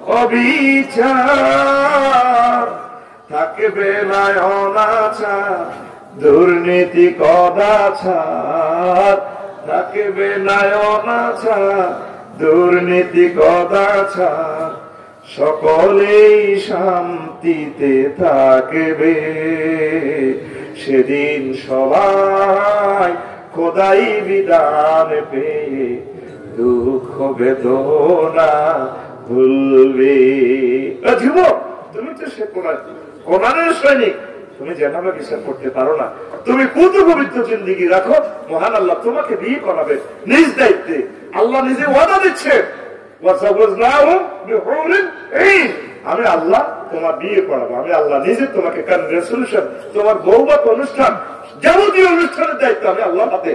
অবিচার, থাকবে না অনাচার দুর্নীতি কদাচার, থাকবে না অনাচার দুর্নীতি কদাচার, সকলেই শান্তিতে থাকবে, সেদিন সবাই খোদাই বিধান পেয়ে দুঃখ বেদনা ভুলবে। তুমি তো সে কোরআনের সৈনিক, তুমি যেভাবে বিচার করতে পারো না, তুমি কত পবিত্র জিন্দেগি রাখো, মহান আল্লাহ তোমাকে বিয়ে করাবে নিজ দায়িত্বে। আল্লাহ নিজে ওয়াদা দিচ্ছে, আমি আল্লাহ তোমার বিয়ে করাবো, আমি আল্লাহ নিজে তোমাকে কনগ্রেচুলেশন, তোমার বৌভাত অনুষ্ঠান যাবতীয় অনুষ্ঠানের দায়িত্ব আমি আল্লাহ হাতে।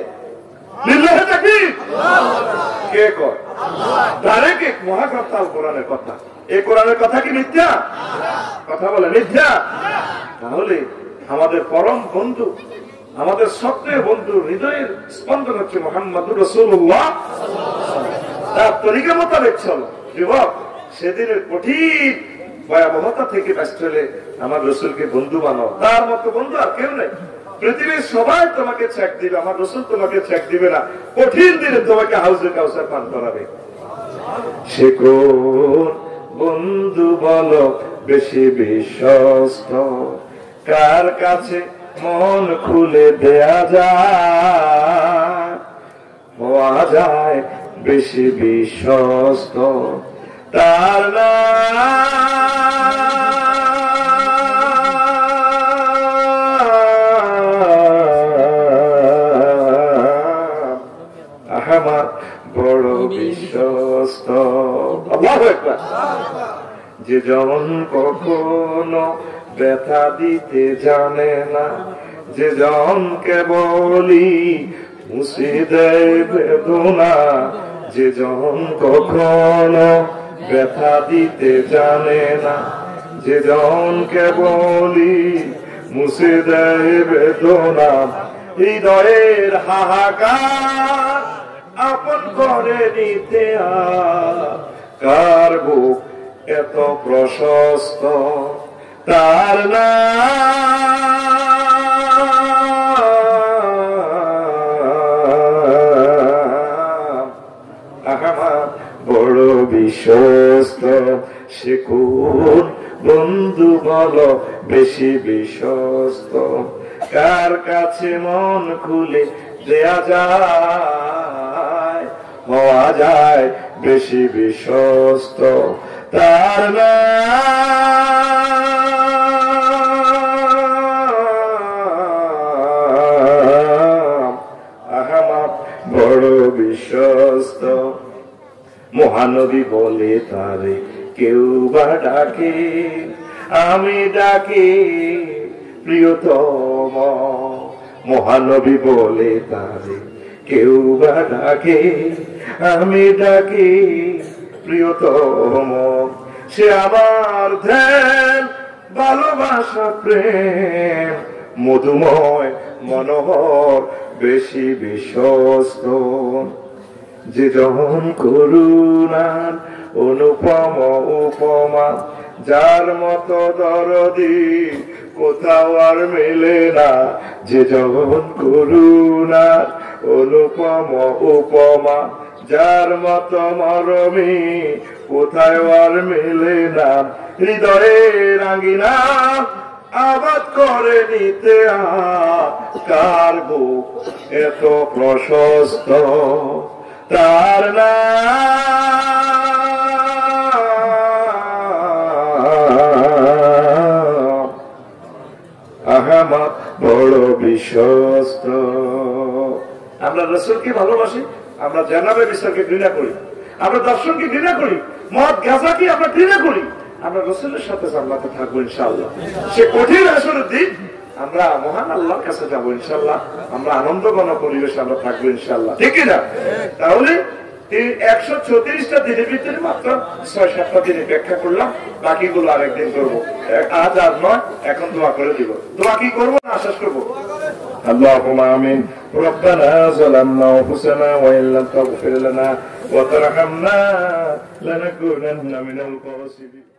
কে কয়? ডাইরেক্ট মহাগ্রন্থ আল কোরআনের কথা। এই কোরআনের কথা কি মিথ্যা? কথা বলে মিথ্যা? তাহলে আমাদের পরম বন্ধু, আমাদের সবচেয়ে বন্ধু, হৃদয়ের স্পন্দন হচ্ছে মুহাম্মদুর রাসূলুল্লাহ। তার তরিকা মোতাবেক চলো যুবক, সেদিনের কঠিন ভয়াবহতা থেকে বাঁচতে হলে আমার রসুলকে বন্ধু বানাও। তার মতো বন্ধু আর কেউ নেই। পৃথিবীর সবাই তোমাকে চেক দিবে, আমার রসুল তোমাকে চেক দিবে না। কঠিন দিনে তোমাকে হাউজে কাউসার পান করাবে। সে কোন বন্ধু বলো বেশি বিশ্বস্ত, কার কাছে মন খুলে দেয়া যায়, হওয়া যায় বেশি বিশ্বস্ত তার নাম আমার বড় বিশ্বস্ত। আল্লাহু আকবার। যে জন কখনো ব্যথা দিতে জানে না, যে জনকে বলি মুছে দেয় বেদনা, যে জন কখনো ব্যথা দিতে জানে না, যে জনকে বলি মুছে দেয় বেদনা, হৃদয়ের হাহাকার আপন করে নিতে কার বুক এত প্রশস্ত, তার নাম আমার বড় বিশ্বস্ত। সে কোন বন্ধু বলো বেশি বিশ্বস্ত, কার কাছে মন খুলে দেয়া যায়, হওয়া যায় বেশি বিশ্বস্ত তার নাম আহমদ বড় বিশ্বস্ত। মহানবী বলে তারে কেউ বা ডাকে, আমি ডাকি প্রিয়তম। মহানবী বলে তারে কেউ বা ডাকে, আমি ডাকি প্রিয়তম। সে আমার ধ্যান ভালোবাসা প্রেম মধুময় মনোহর বেশি বিশ্বস্ত। যে যখন করুণার অনুপম উপমা, যার মতো দরদি কোথাও আর মেলে না। যে যখন করুণার অনুপম উপমা, যার মতো মরমী কোথায় আর মেলে না। হৃদয়ে রাঙিনা আবাদ করে নিতে কার বুক এত প্রশস্ত, তার নাম আহমদ বড় বিশ্বস্ত। আমরা রাসূলকে ভালোবাসি, আমরা জানাবে বিশ্বাসকে ঘৃণা করি, আমরা দর্শনকে ঘৃণা করি, মদ গাঁজাকে আমরা ঘৃণা করি। আমরা রাসূলের সাথে জান্নাতে থাকবো ইনশাআল্লাহ। সে কঠিন আসরের দিন আমরা মহান আল্লাহর কাছে যাবো ইনশাআল্লাহ। আমরা আনন্দঘন পরিবেশে আমরা থাকবো ইনশাআল্লাহ, ঠিক না? তাহলে এই একশো চৌত্রিশটা দিনের ভিতরে মাত্র ছয় সাতটা দিনে ব্যাখ্যা করলাম, বাকিগুলো আরেকদিন করবো। আজ আর নয়, এখন দোয়া করে দিব। দোয়া কি করবো না আশ্বাস করবো? اللهم آمين. ربنا ظلمنا أنفسنا وإن لم تغفر لنا وترحمنا لنكونن من الخاسرين.